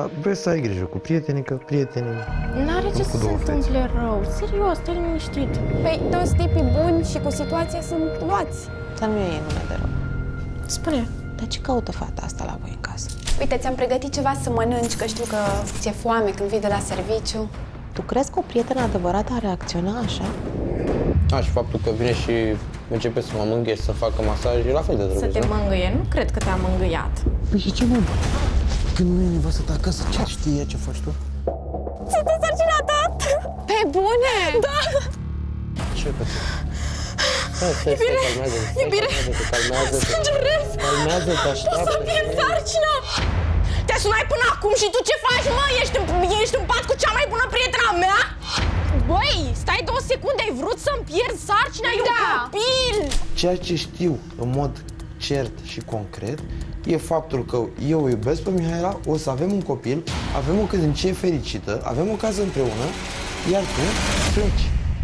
vrei să ai grijă cu prietenii, că prietenii... N-are ce să se întâmple rău. Serios, stai liniștit. Păi, toți tipii buni și cu situația sunt luați. Dar nu e nume de rău. Spune. Dar ce caută fata asta la voi în casă? Uite, ți-am pregătit ceva să mănânci, că știu că ți-e foame când vii de la serviciu. Tu crezi că o prietenă adevărată ar reacționa așa? Și faptul că vine și începe să mă mângâie și să facă masaj, e la fel de drăguț. Să te mângâie? Nu cred că te-a mângâiat. Păi și ce, mă? Când nu e nevastă ta acasă, ce știe ce faci tu? Sunt însărcinată! Pe bune? Da! Ce pe Stai, calmează-te. E bine! Calmează-te. Sângerez! Calmează-te, așteaptă. O să pierd sarcina! Te sunai până acum și tu ce faci, mă? Ești în pat cu cea mai bună prietena mea? Băi, stai 2 secunde, ai vrut să-mi pierd sarcina? E un copil! Ceea ce știu în mod cert și concret e faptul că eu o iubesc pe Mihaela, o să avem un copil, avem o căsnicie fericită, avem o casă împreună, iar tu pleci.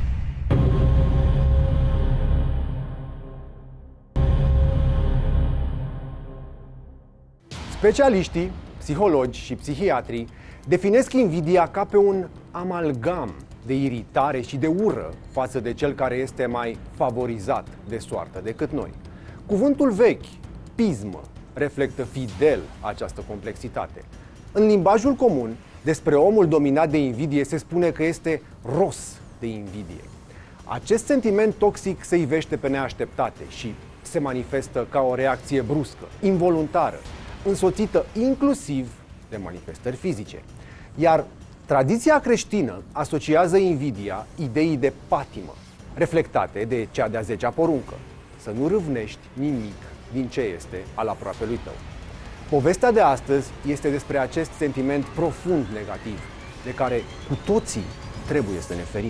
Specialiștii, psihologi și psihiatrii definesc invidia ca pe un amalgam de iritare și de ură față de cel care este mai favorizat de soartă decât noi. Cuvântul vechi, pismă, reflectă fidel această complexitate. În limbajul comun, despre omul dominat de invidie se spune că este ros de invidie. Acest sentiment toxic se ivește pe neașteptate și se manifestă ca o reacție bruscă, involuntară, însoțită inclusiv de manifestări fizice. Iar tradiția creștină asociază invidia ideii de patimă, reflectate de cea de-a 10-a poruncă: să nu râvnești nimic din ce este al aproapelui tău. Povestea de astăzi este despre acest sentiment profund negativ, de care cu toții trebuie să ne ferim.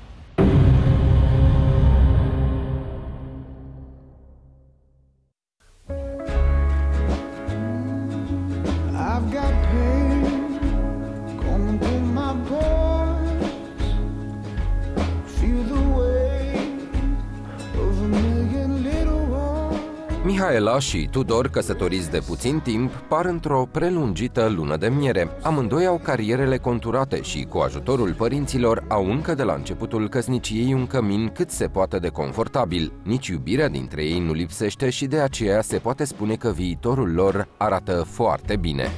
Mihaela și Tudor, căsătoriți de puțin timp, par într-o prelungită lună de miere. Amândoi au carierele conturate și, cu ajutorul părinților, au încă de la începutul căsniciei un cămin cât se poate de confortabil. Nici iubirea dintre ei nu lipsește și de aceea se poate spune că viitorul lor arată foarte bine.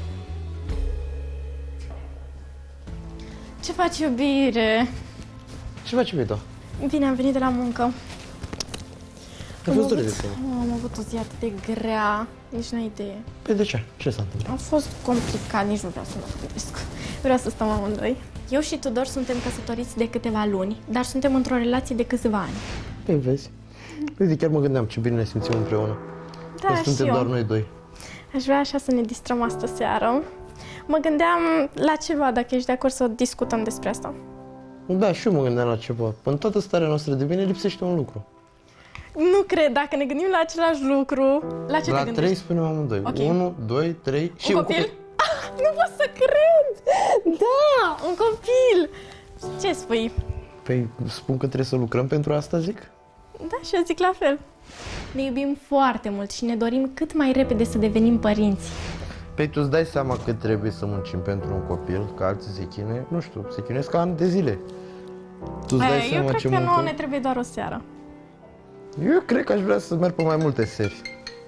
Ce faci, iubire? Ce faci, iubito? Bine, am venit de la muncă. Ai fost dure de tine. Am avut o zi atât de grea, nici n-ai idee. Păi de ce? Ce s-a întâmplat? A fost complicat, nici nu vreau să mă gândesc. Vreau să stăm amândoi. Eu și Tudor suntem căsătoriți de câteva luni, dar suntem într-o relație de câțiva ani. Păi vezi? Uite, chiar mă gândeam ce bine ne simțim împreună. Da, că și suntem eu. doar noi doi. Aș vrea așa să ne distrăm astă seară. Mă gândeam la ceva, dacă ești de acord să discutăm despre asta. Da, și eu mă gândeam la ceva. În toată starea noastră de bine lipsește un lucru. Nu cred, dacă ne gândim la același lucru, la ce te La gândești? 3 spunem amândoi. Okay. 1, 2, 3 și un copil? Nu pot să cred! Da, un copil! Ce spui? Păi spun că trebuie să lucrăm pentru asta, zic? Da, și eu zic la fel. Ne iubim foarte mult și ne dorim cât mai repede să devenim părinți. Păi tu îți dai seama cât trebuie să muncim pentru un copil, că alții se chinuie, nu știu, se chinuiesc ani de zile. Tu îți dai seama eu ce cred că muncă? nouă ne trebuie doar o seară. Eu cred că aș vrea să merg pe mai multe seri.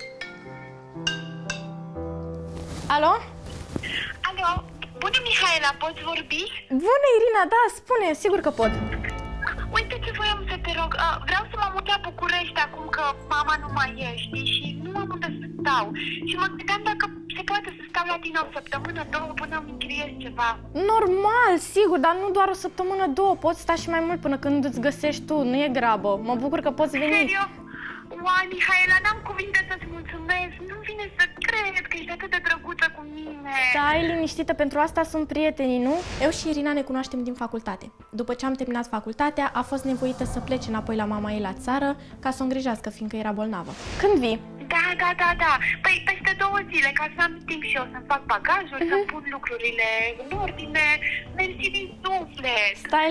Alo? Alo, bună Mihaela, poți vorbi? Bună, Irina, da, spune, sigur că pot. Uite ce voiam să te rog, vreau să mă mut la București acum că mama nu mai e, știi, și nu am unde să stau. Și mă gândeam dacă se poate să stau la tine o săptămână, 2, până îmi închiriez ceva. Normal, sigur, dar nu doar o săptămână, 2, poți sta și mai mult până când îți găsești tu, nu e grabă. Mă bucur că poți veni. Serios? Uai, Mihaela, n-am cuvinte să-ți mulțumesc, nu-mi vine să cred că ești atât de drăguță cu mine. Stai liniștită, pentru asta sunt prietenii, nu? Eu și Irina ne cunoaștem din facultate. După ce am terminat facultatea, a fost nevoită să plece înapoi la mama ei la țară ca să o îngrijească, fiindcă era bolnavă. Când vii? Da. Păi peste 2 zile, ca să am timp și eu să-mi fac bagajul, să-mi pun lucrurile în ordine. Mersi din suflet. Stai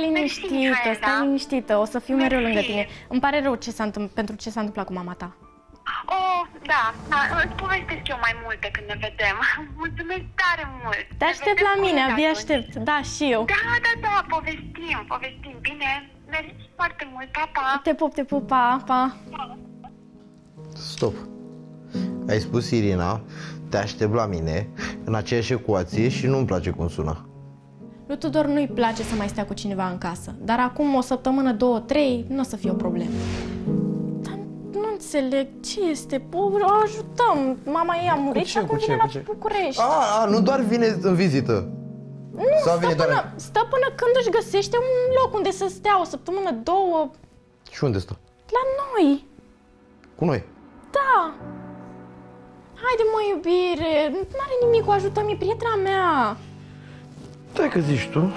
liniștită, o să fiu mereu lângă tine. Îmi pare rău pentru ce s-a întâmplat cu mama ta. Oh, Îți povestesc eu mai multe când ne vedem. Mulțumesc tare mult. Te aștept la mine, abia aștept. Da, și eu. Da, povestim. Bine, mersi foarte mult, pa. Te pup, pa. Stop. Ai spus, Irina, te aștept la mine în aceeași ecuație și nu-mi place cum sună. Lui Tudor nu-i place să mai stea cu cineva în casă, dar acum o săptămână, 2-3, nu o să fie o problemă. Dar nu înțeleg ce este, o ajutăm. Mama ei a murit și acum vine la București. Nu doar vine în vizită. Nu, stă până când își găsește un loc unde să stea o săptămână, 2. Și unde stă? La noi. Cu noi? Da. Haide, mă, iubire, n-are nimic, o ajutăm, e prietena mea. Stai că zici tu.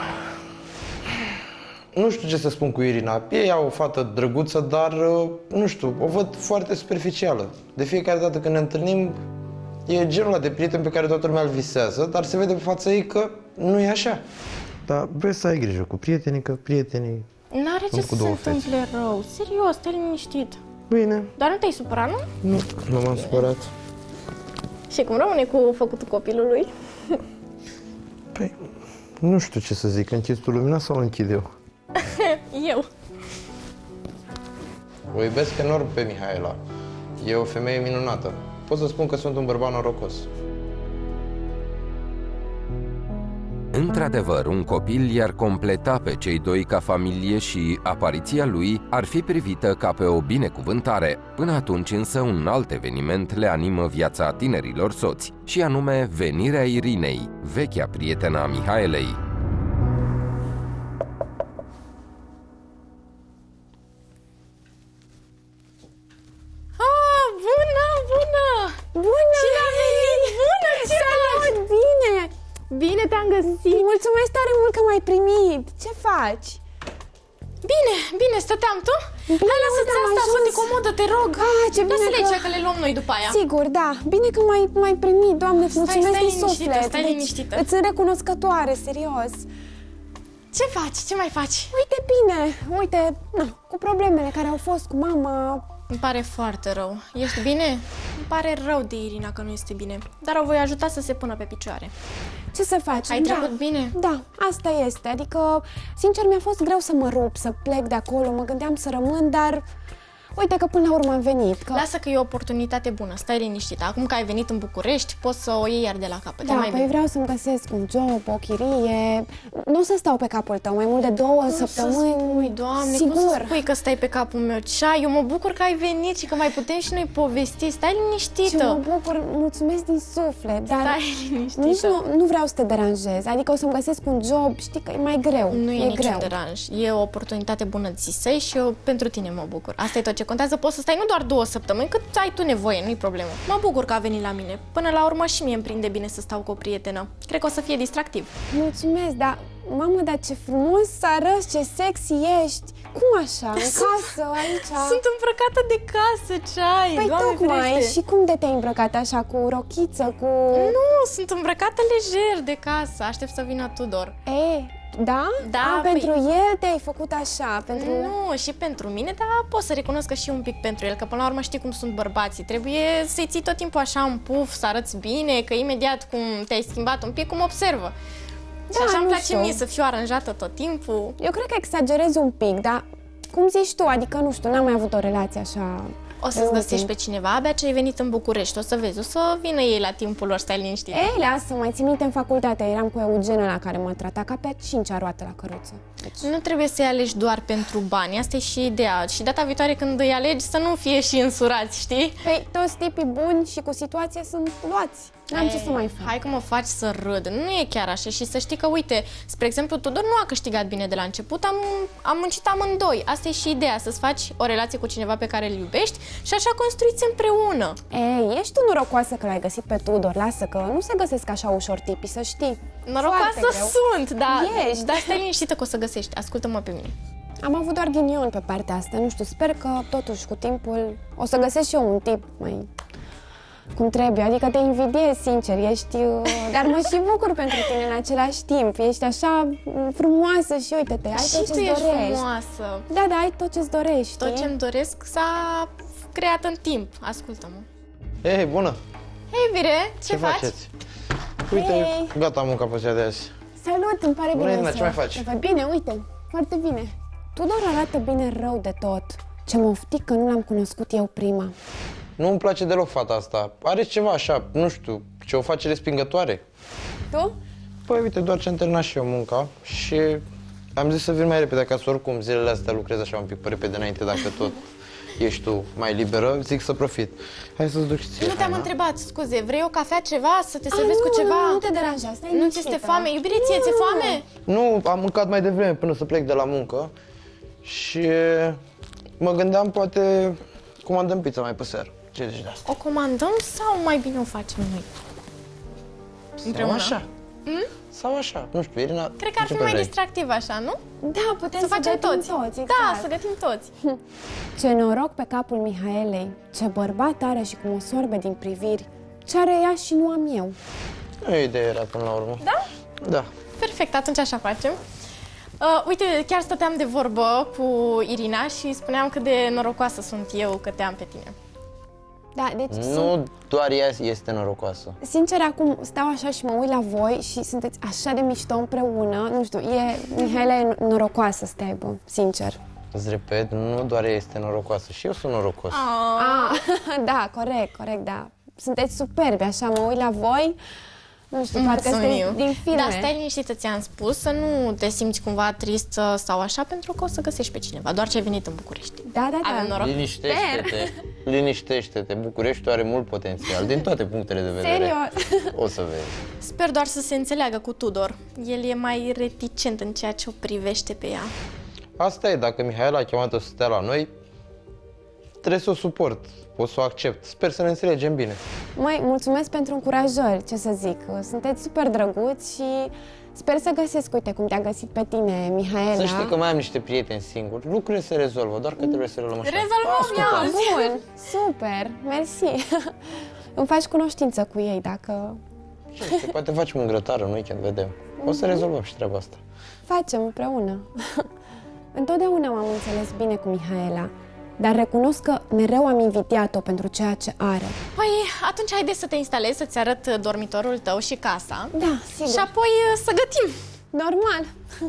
Nu știu ce să spun cu Irina. E ea o fată drăguță, dar, nu știu, o văd foarte superficială. De fiecare dată când ne întâlnim, e genul ăla de prieten pe care toată lumea îl visează, dar se vede pe fața ei că nu e așa. Dar vrei să ai grijă cu prietenii, că prietenii... N-are ce să se întâmple rău. Serios, stai liniștit. Bine. Dar nu te-ai supărat, nu? Nu m-am supărat. Și cum rămâne cu făcutul copilului? Păi, nu știu ce să zic, închizi tu lumina sau o închid eu? Eu. O iubesc enorm pe Mihaela. E o femeie minunată. Pot să spun că sunt un bărbat norocos. Într-adevăr, un copil i-ar completa pe cei doi ca familie și apariția lui ar fi privită ca pe o binecuvântare. Până atunci însă un alt eveniment le animă viața tinerilor soți, și anume venirea Irinei, vechea prietena a Mihaelei. Cine a venit? Bună! Salut! Bine! Bine te-am găsit! Mulțumesc tare mult că m-ai primit! Ce faci? Bine, stăteam tu? Hai, lasă-ți asta, fă-te comodă, te rog! Ce bine lasă-le aici, că le luăm noi după aia. Sigur, da. Bine că m-ai primit, Doamne, mulțumesc din suflet. Stai liniștită. Îți sunt recunoscătoare, serios. Ce faci? Ce mai faci? Uite, bine, cu problemele care au fost cu mama. Îmi pare foarte rău. Ești bine? Îmi pare rău de Irina că nu este bine, dar o voi ajuta să se pună pe picioare. Ce să faci? Ai trecut bine? Da, asta este. Adică, sincer, mi-a fost greu să mă rup, să plec de acolo. Mă gândeam să rămân, dar uite că până la urmă am venit. Lasă că e o oportunitate bună, stai liniștită. Acum că ai venit în București, poți să o iei iar de la capăt. Da, păi vreau să-mi găsesc un job, o chirie. Nu o să stau pe capul tău mai mult de 2 săptămâni. Să spui, Doamne, sigur. cum să spui că stai pe capul meu? Eu mă bucur că ai venit și că mai putem și noi povesti. Stai liniștită. Și mă bucur, mulțumesc din suflet. Dar stai liniștită. Nici nu vreau să te deranjez. Adică o să-mi găsesc un job, știi că e mai greu. Nu e niciun greu. deranj. E o oportunitate bună zisă și eu pentru tine mă bucur. Asta e tot ce contează. Poți să stai nu doar 2 săptămâni, cât ai tu nevoie, nu-i problemă. Mă bucur că a venit la mine. Până la urmă și mie îmi prinde bine să stau cu o prietenă. Cred că o să fie distractiv. Mulțumesc, dar mamă, dar ce frumos arăți, ce sexy ești. Cum așa, în casă, aici? Sunt îmbrăcată de casă, ce ai? Păi Doamne tocmai, ferește. și cum de te-ai îmbrăcat așa, cu rochiță, cu... Nu, sunt îmbrăcată lejer de casă. Aștept să vină Tudor. Da? Da, pentru el te-ai făcut așa, pentru... Nu, și pentru mine, dar pot să recunosc că și un pic pentru el, că până la urmă știi cum sunt bărbații. Trebuie să-i ții tot timpul așa în puf, să arăți bine, că imediat cum te-ai schimbat un pic, cum observă. Și așa îmi place mie să fiu aranjată tot timpul. Eu cred că exagerezi un pic, dar cum zici tu, adică nu știu, n-am mai avut o relație așa... O să-ți găsești pe cineva abia ce ai venit în București, o să vezi, o să vină ei la timpul lor, stai liniștit. Lasă, mai ții minte în facultate, eram cu Eugen la care mă trata ca pe 5-a roată la căruță. Deci... Nu trebuie să-i alegi doar pentru bani, asta e și ideea. Și data viitoare când îi alegi să nu fie și însurați, știi? Păi, toți tipii buni și cu situație sunt luați. N-am ce să mai fac. Hai că mă faci să râd. Nu e chiar așa și să știi că, uite, spre exemplu, Tudor nu a câștigat bine de la început, am muncit amândoi. Asta e și ideea, să-ți faci o relație cu cineva pe care îl iubești și așa construiți împreună. Ești tu norocoasă că l-ai găsit pe Tudor, lasă că nu se găsesc așa ușor tipii, să știi. Norocoasă sunt, dar stai liniștită că o să găsești. Ascultă-mă pe mine. Am avut doar ghinion pe partea asta, nu știu, sper că totuși cu timpul o să găsesc și eu un tip mai... cum trebuie, adică te invidiez, sincer, ești... Dar mă și bucur pentru tine în același timp, ești așa frumoasă și uite-te, ai tot ce-ți dorești. Frumoasă. Da, ai tot ce-ți dorești. Tot ce-mi doresc s-a creat în timp, ascultă-mă. Hei, bună! Hei, Vire, ce faci? faceți? Uite, gata munca pe ziua de azi. Salut, îmi pare Bună, bine Irina, să... ce mai faci? Te văd bine, uite, foarte bine. Tudor arată bine rău de tot. Ce mă oftic că nu l-am cunoscut eu prima. Nu-mi place deloc fata asta. Are ceva așa, nu știu, ce o face respingătoare. Tu? Păi uite, doar ce am terminat și eu munca și am zis să vin mai repede acasă, oricum zilele astea lucrez așa un pic pe repede înainte, dacă tot ești tu mai liberă, zic să profit. Hai să-ți duc și ție. Nu te-am întrebat, scuze, vrei o cafea, ceva, să te servesc cu ceva? Nu te deranja, stai Nu ți este foame? Iubire, ție foame? Nu, am mâncat mai devreme până să plec de la muncă și mă gândeam poate comandăm pizza mai pe seară. Ce zici de asta? O comandăm sau mai bine o facem noi? Împreună? Sau așa. Sau așa. Nu știu, Irina, Cred că ar fi mai distractiv așa, nu? Da, putem Să facem gătim toți. toți, exact. Da, să gătim toți. Ce noroc pe capul Mihaelei, ce bărbat are și cum o sorbe din priviri. Ce are ea și nu am eu. Nu ideea era până la urmă. Da? Da. Perfect, atunci așa facem. Uite, chiar stăteam de vorbă cu Irina și spuneam cât de norocoasă sunt eu că te am pe tine. Da, deci Nu doar ea este norocoasă. sincer, acum stau așa și mă uit la voi și sunteți așa de mișto împreună. Nu știu, Mihaela e norocoasă să te aibă, sincer. Îți repet, nu doar ea este norocoasă, și eu sunt norocos. Da, corect, da. Sunteți superbi, așa, mă uit la voi. Nu știu, parcă sunteți din filme. Da, stai liniștită, ți-am spus să nu te simți cumva tristă sau așa, pentru că o să găsești pe cineva, doar ce ai venit în București. Da. Avem noroc. Liniștește-te. Bucureștiul are mult potențial, din toate punctele de vedere. Serios? O să vezi. Sper doar să se înțeleagă cu Tudor. El e mai reticent în ceea ce o privește pe ea. Asta e, dacă Mihaela a chemat-o să stea la noi, trebuie să o suport, o să o accept. Sper să ne înțelegem bine. Măi, mulțumesc pentru încurajări, ce să zic. Sunteți super drăguți și sper să găsesc, uite, cum te-a găsit pe tine, Mihaela. Să știi că mai am niște prieteni singuri. Lucrurile se rezolvă, doar că trebuie să le luăm așa. Rezolvăm, Bun, super, mersi. Îmi faci cunoștință cu ei, dacă... Și poate facem un grătar în weekend, vedem. O să rezolvăm și treaba asta. Facem împreună. Întotdeauna m-am înțeles bine cu Mihaela, dar recunosc că mereu am invidiat-o pentru ceea ce are. Păi, atunci haide să te instalezi, să-ți arăt dormitorul tău și casa. Da, sigur. Și apoi să gătim. Normal.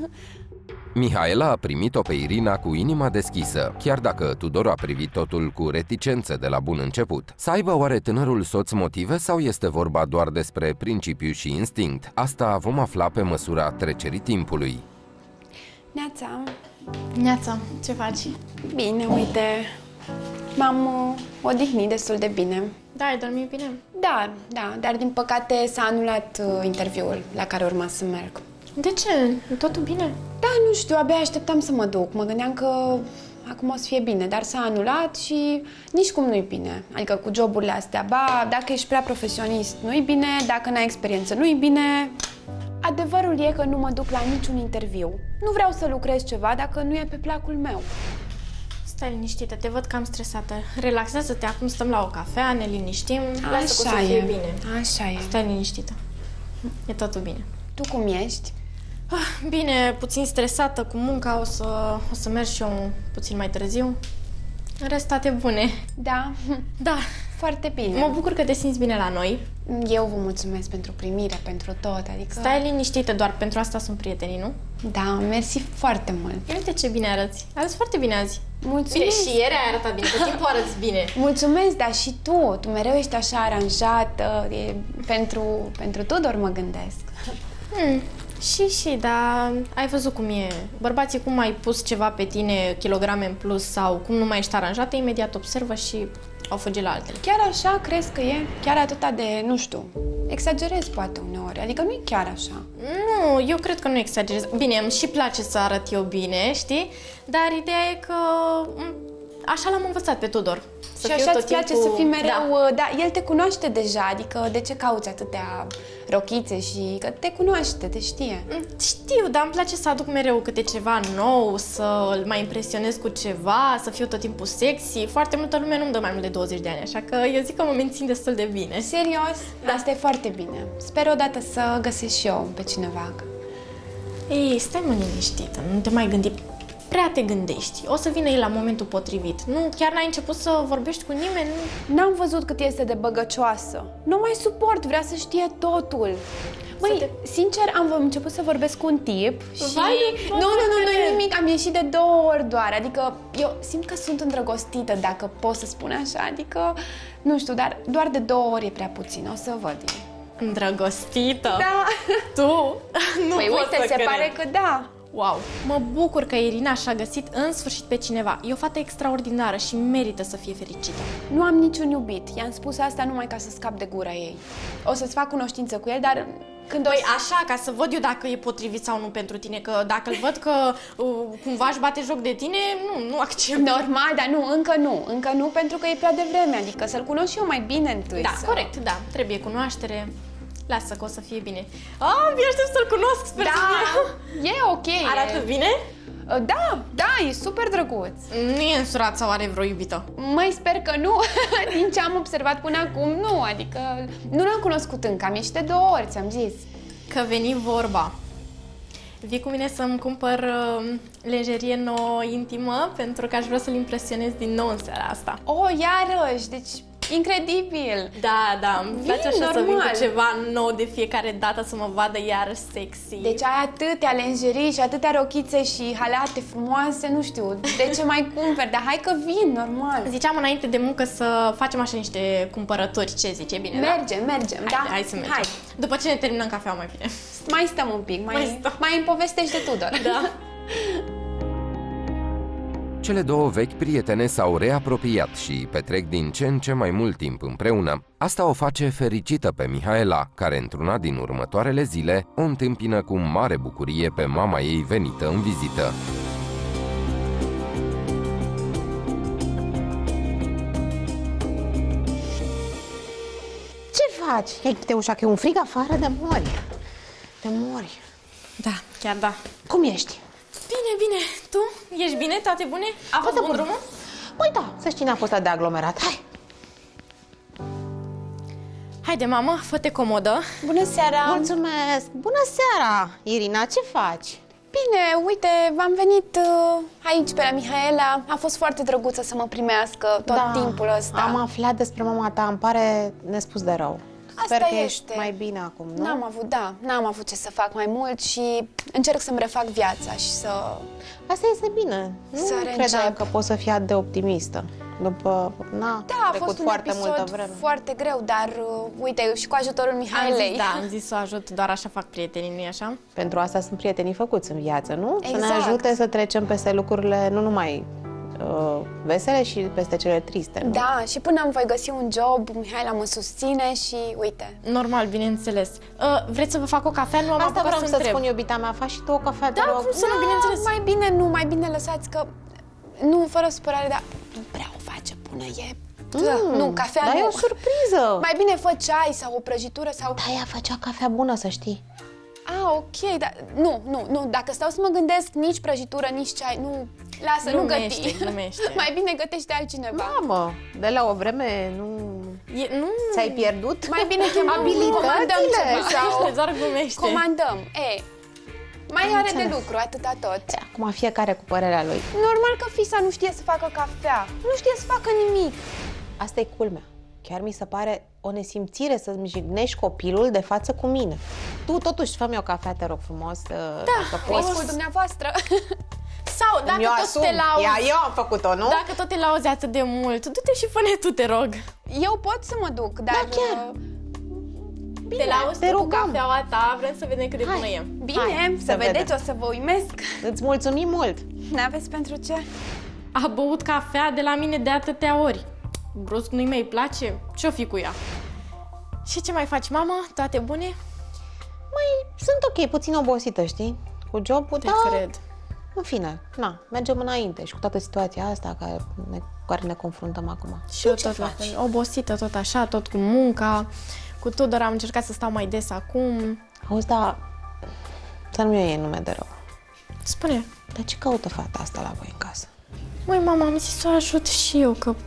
Mihaela a primit-o pe Irina cu inima deschisă, chiar dacă Tudor a privit totul cu reticență de la bun început. Să aibă oare tânărul soț motive sau este vorba doar despre principiu și instinct? Asta vom afla pe măsura trecerii timpului. Neața. Neața, ce faci? Bine, uite, m-am odihnit destul de bine. Da, ai dormit bine? Da, dar din păcate s-a anulat interviul la care urma să merg. De ce? E totul bine? Da, nu știu, abia așteptam să mă duc. Mă gândeam că acum o să fie bine, dar s-a anulat și nici cum nu-i bine. Adică cu joburile astea, dacă ești prea profesionist, nu-i bine, dacă n-ai experiență, nu-i bine. Adevărul e că nu mă duc la niciun interviu. Nu vreau să lucrez ceva dacă nu e pe placul meu. Stai liniștită, te văd cam stresată. Relaxează-te, acum stăm la o cafea, ne liniștim. Lasă că o să fie bine. Așa e. Stai liniștită. E totul bine. Tu cum ești? Bine, puțin stresată cu munca, o să merg și eu puțin mai târziu. În rest, toate bune. Da? Da. Foarte bine. Mă bucur că te simți bine la noi. Eu vă mulțumesc pentru primire, pentru tot, adică... Stai liniștită, doar pentru asta sunt prietenii, nu? Da, mersi foarte mult. Uite ce bine arăți. Arăți foarte bine azi. Mulțumesc. Bine, și ieri ai arătat bine, tot timpul arăți bine. Mulțumesc, dar și tu. Tu mereu ești așa aranjată. Pentru Tudor mă gândesc. Și, dar ai văzut cum e. Bărbații cum ai pus ceva pe tine, kilograme în plus sau cum nu mai ești aranjată, imediat observă și au fugit la altele. Chiar așa crezi că e? Chiar atâta de, nu știu, exagerez poate uneori, adică nu e chiar așa. Nu, eu cred că nu exagerez. Bine, îmi și place să arăt eu bine, știi? Dar ideea e că așa l-am învățat pe Tudor. Și așa îți place să fii mereu... Da, el te cunoaște deja, adică de ce cauți atâtea rochițe și că te cunoaște, te știe. Știu, dar îmi place să aduc mereu câte ceva nou, să-l mai impresionez cu ceva, să fiu tot timpul sexy. Foarte multă lume nu-mi dă mai mult de 20 de ani, așa că eu zic că mă mențin destul de bine. Serios? Da. Asta e foarte bine. Sper odată să găsesc și eu pe cineva. Ei, stai mă liniștită, nu te mai gândi prea te gândești. O să vină el la momentul potrivit. Nu, chiar n-ai început să vorbești cu nimeni? N-am văzut cât este de băgăcioasă. Nu mai suport, vrea să știe totul. Măi, sincer, am început să vorbesc cu un tip și... Nu, nimic, am ieșit de 2 ori doar. Adică eu simt că sunt îndrăgostită, dacă pot să spun așa. Adică, nu știu, dar doar de 2 ori e prea puțin, o să văd. Îndrăgostită? Da. Tu? Nu păi pot uite, să se cred. pare că da. Wow! Mă bucur că Irina și-a găsit în sfârșit pe cineva. E o fată extraordinară și merită să fie fericită. Nu am niciun iubit. I-am spus asta numai ca să scap de gura ei. O să-ți fac cunoștință cu el, dar... Păi așa, ca să văd eu dacă e potrivit sau nu pentru tine, că dacă îl văd că cumva își bate joc de tine, nu accept. Normal, dar încă nu, pentru că e prea devreme, adică să-l cunosc și eu mai bine întâi. Da, corect, da, trebuie cunoaștere. Lasă că o să fie bine. Abia aștept să-l cunosc, sper să fie. E ok. Arată bine? Da, e super drăguț. Nu e însurat sau are vreo iubită? Măi, sper că nu. Din ce am observat până acum, nu. Adică nu l-am cunoscut încă, am ieșit de 2 ori, ți-am zis. Că veni vorba. Vii cu mine să-mi cumpăr lenjerie nouă intimă, pentru că aș vrea să-l impresionez din nou în seara asta. Iarăși, deci... Incredibil! Da, îmi place așa să vin cu ceva nou de fiecare dată, să mă vadă iar sexy. Deci ai atâtea lenjerii și atâtea rochițe și halate frumoase, nu știu, de ce mai cumperi? Dar hai că vin, normal. Ziceam înainte de muncă să facem așa niște cumpărături, ce zici, e bine? Mergem, da? Hai să mergem. Hai. După ce ne terminăm cafea, mai bine. Mai stăm un pic, mai îmi povestești de Tudor. Da. Cele 2 vechi prietene s-au reapropiat și petrec din ce în ce mai mult timp împreună. Asta o face fericită pe Mihaela, care într-una din următoarele zile o întâmpină cu mare bucurie pe mama ei venită în vizită. Ce faci? Ei, ușa că e un frig afară de mori. De mori. Da, chiar da. Cum ești? Bine. Tu? Ești bine? Toate bune? A fost bun drumul? Păi da, să știi, n-a fost atât de aglomerat. Hai! Haide, mamă, fă-te comodă. Bună seara! Mulțumesc! Bună seara! Irina, ce faci? Bine, uite, v-am venit aici pe la Mihaela. A fost foarte drăguță să mă primească tot timpul ăsta. Am aflat despre mama ta, îmi pare nespus de rău. Sper Asta că este. ești mai bine acum, nu? N-am avut ce să fac mai mult și încerc să-mi refac viața și să... Asta este bine. Să Nu credeam că poți să fii atât de optimistă. După, a fost un episod foarte greu, dar uite, și cu ajutorul Mihaelei. Am zis să o ajut, doar așa fac prietenii, nu-i așa? Pentru asta sunt prietenii făcuți în viață, nu? Exact. Să ne ajute să trecem peste lucrurile nu numai vesele și peste cele triste, nu? Da, și până îmi voi găsi un job, Mihaela mă susține și uite. Normal, bineînțeles. Vreți să vă fac o cafea? Nu am Asta vreau să-ți întreb. spun, iubita mea, faci și tu o cafea, Da, cum să nu, bineînțeles. Mai bine lăsați că... Nu, fără supărare, dar nu prea o face până e... Nu, cafea dar nu. e o surpriză. Mai bine fă ceai sau o prăjitură sau... Da, ea făcea cafea bună, să știi. Ok, dar nu, dacă stau să mă gândesc, nici prăjitură, nici ceai, nu... Lasă, nu găti. Glumește. Mai bine gătește altcineva. Mamă, de la o vreme nu ți-ai pierdut mai bine chemăm abilitățile sau... Doar glumește. Comandăm. Mai are de lucru, atâta tot. Acum fiecare cu părerea lui. Normal că fisa nu știe să facă cafea. Nu știe să facă nimic. Asta e culmea. Chiar mi se pare o nesimțire să-mi jignești copilul de față cu mine. Tu totuși fă-mi o cafea, te rog frumos. Da, riscul dumneavoastră. Sau dacă tot te lauzi... Eu am făcut-o, nu? Dacă tot te lauzi atât de mult, du-te și fă-ne tu, te rog. Eu pot să mă duc, dar... Da, chiar. Bine, te lauzi tu cu cafeaua ta, vrem să vedem cât de bună e. Bine, să vedeți, o să vă uimesc. Îți mulțumim mult. N-aveți pentru ce? A băut cafea de la mine de atâtea ori. Brusc nu-i mai place? Ce-o fi cu ea? Și ce mai faci, mamă? Toate bune? Mai sunt ok, puțin obosită, știi? Cu jobul, Te cred. În fine, mergem înainte și cu toată situația asta cu care ne confruntăm acum. Și eu tot la fel, obosită tot așa, tot cu munca. Cu Tudor am încercat să stau mai des acum. Auzi, dar să nu iei nume de rău. Spune. Dar ce caută fata asta la voi în casă? Măi, mama, am zis să o ajut și eu, că,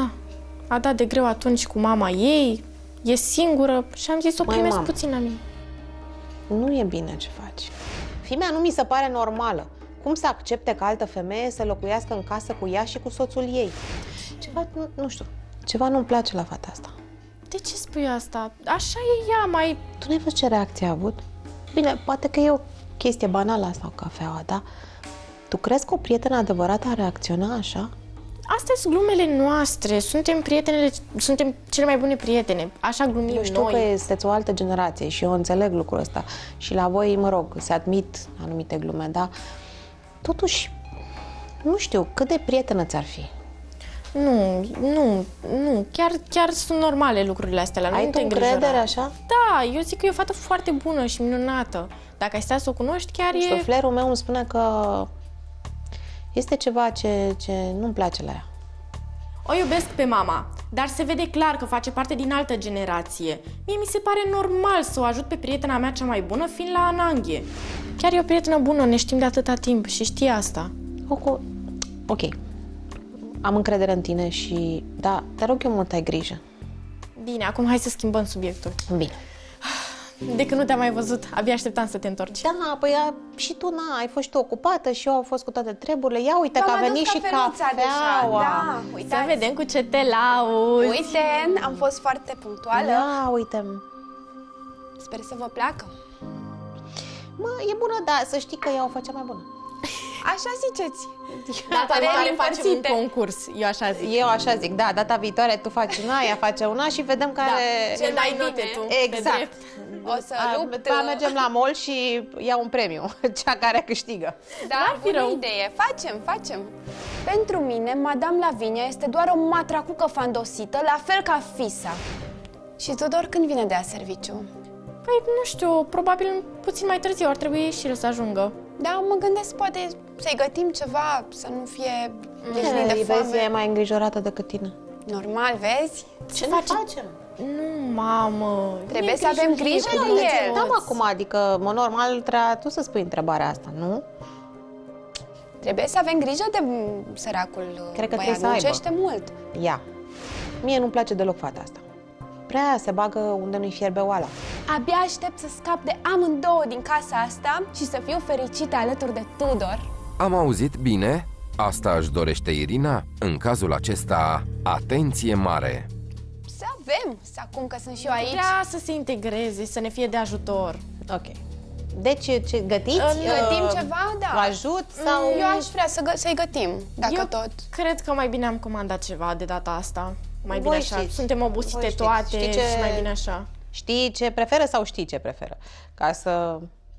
a dat de greu atunci cu mama ei, e singură și am zis să o primesc puțin la mine. Nu e bine ce faci. Fimea nu mi se pare normală. Cum să accepte ca altă femeie să locuiască în casă cu ea și cu soțul ei? Ceva, nu știu, ceva nu-mi place la fata asta. De ce spui asta? Așa e ea, mai... Tu n-ai văzut ce reacție a avut? Bine, poate că e o chestie banală sau cafeaua, dar tu crezi că o prietenă adevărată ar reacționa așa? Astea sunt glumele noastre, suntem cele mai bune prietene, așa glumim noi. Eu știu că sunteți o altă generație și eu înțeleg lucrul ăsta. Și la voi, mă rog, se admit anumite glume, dar totuși, nu știu, cât de prietenă ți-ar fi? Nu, chiar sunt normale lucrurile astea la noi. Ai tu încredere așa? Da, eu zic că e o fată foarte bună și minunată. Dacă ai stat să o cunoști, chiar nu știu, flair-ul meu îmi spune că este ceva ce nu-mi place la ea. O iubesc pe mama, dar se vede clar că face parte din altă generație. Mie mi se pare normal să o ajut pe prietena mea cea mai bună, fiind la ananghe. Chiar e o prietenă bună, ne știm de atâta timp și știe asta. Ok. Am încredere în tine și... Da, te rog eu mult, ai grijă. Bine, acum hai să schimbăm subiectul. Bine. De când nu te-am mai văzut, abia așteptam să te întorci. Da, păi și tu, ai fost și tu ocupată și eu am fost cu toate treburile. Ia uite că a venit și cafeaua. Da, uitați. Să vedem cu ce te lauzi. Uite, am fost foarte punctuală. Ia uite. Sper să vă placă. Mă, e bună, da, să știi că ea o făcea mai bună. Așa ziceți. Data viitoare facem un concurs, eu așa zic. Eu așa zic, da, data viitoare tu faci una, ea face una și vedem care... Da. Ce mai note tu. Exact. O să lupt... Mergem la mall și iau un premiu, cea care câștigă. Da, bună idee. Facem. Pentru mine, Madame Lavinia este doar o matracucă fandosită, la fel ca Fisa. Și Tudor când vine de la serviciu? Păi, nu știu, probabil puțin mai târziu ar trebui și el să ajungă. Da, mă gândesc poate să-i gătim ceva, să nu fie de foame. Vezi, e mai îngrijorată decât tine. Normal, vezi? Ce facem? Nu, mamă. Trebuie să avem grijă de el. Da, acum, adică, normal, trebuia tu să spui întrebarea asta, nu? Trebuie să avem grijă de săracul Cred că băiat, trebuie să muncește mult. Ia. Mie nu-mi place deloc fata asta. Prea se bagă unde nu-i fierbe oala. Abia aștept să scap de amândouă din casa asta și să fiu fericită alături de Tudor. Am auzit bine? Asta își dorește Irina? În cazul acesta, atenție mare! Să avem, acum că sunt și eu aici. Vrea să se integreze, să ne fie de ajutor. Ok. Deci, ce gătiți? Gătim ceva, da. Ajut sau... Eu aș vrea să-i gătim, dacă eu tot. Cred că mai bine am comandat ceva de data asta. Mai bine Voi așa. știți. Suntem obosite toate și mai bine așa. Știi ce preferă sau știi ce preferă? Ca să...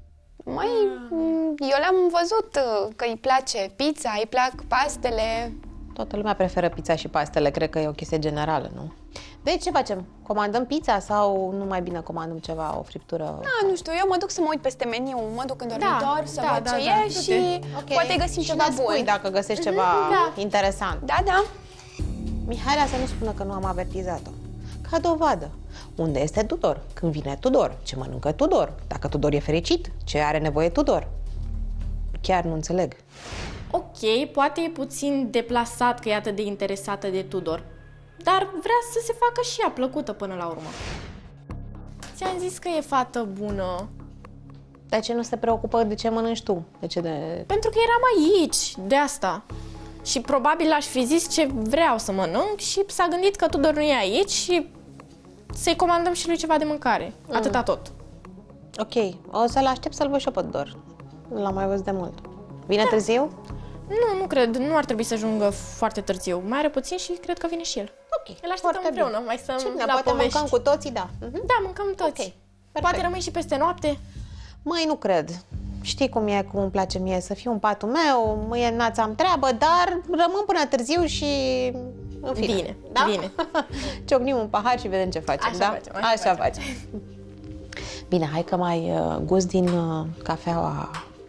Eu le-am văzut că îi place pizza, îi plac pastele. Toată lumea preferă pizza și pastele, cred că e o chestie generală, nu? Deci ce facem? Comandăm pizza sau nu mai bine comandăm ceva, o friptură? Da, nu știu, eu mă duc să mă uit peste meniu, mă duc în dormitor să văd ce e și poate găsim ceva bun. Spui dacă găsești ceva interesant. Da. Mihaela să nu spună că nu am avertizat-o. Ca dovadă. Unde este Tudor? Când vine Tudor? Ce mănâncă Tudor? Dacă Tudor e fericit, ce are nevoie Tudor? Chiar nu înțeleg. Ok, poate e puțin deplasat că e atât de interesată de Tudor, dar vrea să se facă și ea plăcută până la urmă. Ți-am zis că e fată bună. De ce nu se preocupă de ce mănânci tu? Pentru că eram aici, de asta. Și probabil l-aș fi zis ce vreau să mănânc și s-a gândit că Tudor nu e aici și să-i comandăm și lui ceva de mâncare. Atâta tot. Ok, o să-l aștept să-l văd și eu pe Tudor. Nu l-am mai văzut de mult. Vine târziu? Nu cred, nu ar trebui să ajungă foarte târziu. Mai are puțin și cred că vine și el. Ok, îl așteptăm împreună, mai stăm la poate povești. mâncăm cu toții, da. Da, mâncăm toți. Ok, poate rămâi și peste noapte. Măi, nu cred. Știi cum e, cum îmi place mie să fiu în patul meu, mâine dimineața am treabă, dar rămân până târziu și... În fine. Bine, da? bine. Ciocnim un pahar și vedem ce facem, Așa facem. Bine, hai că mai gust din cafeaua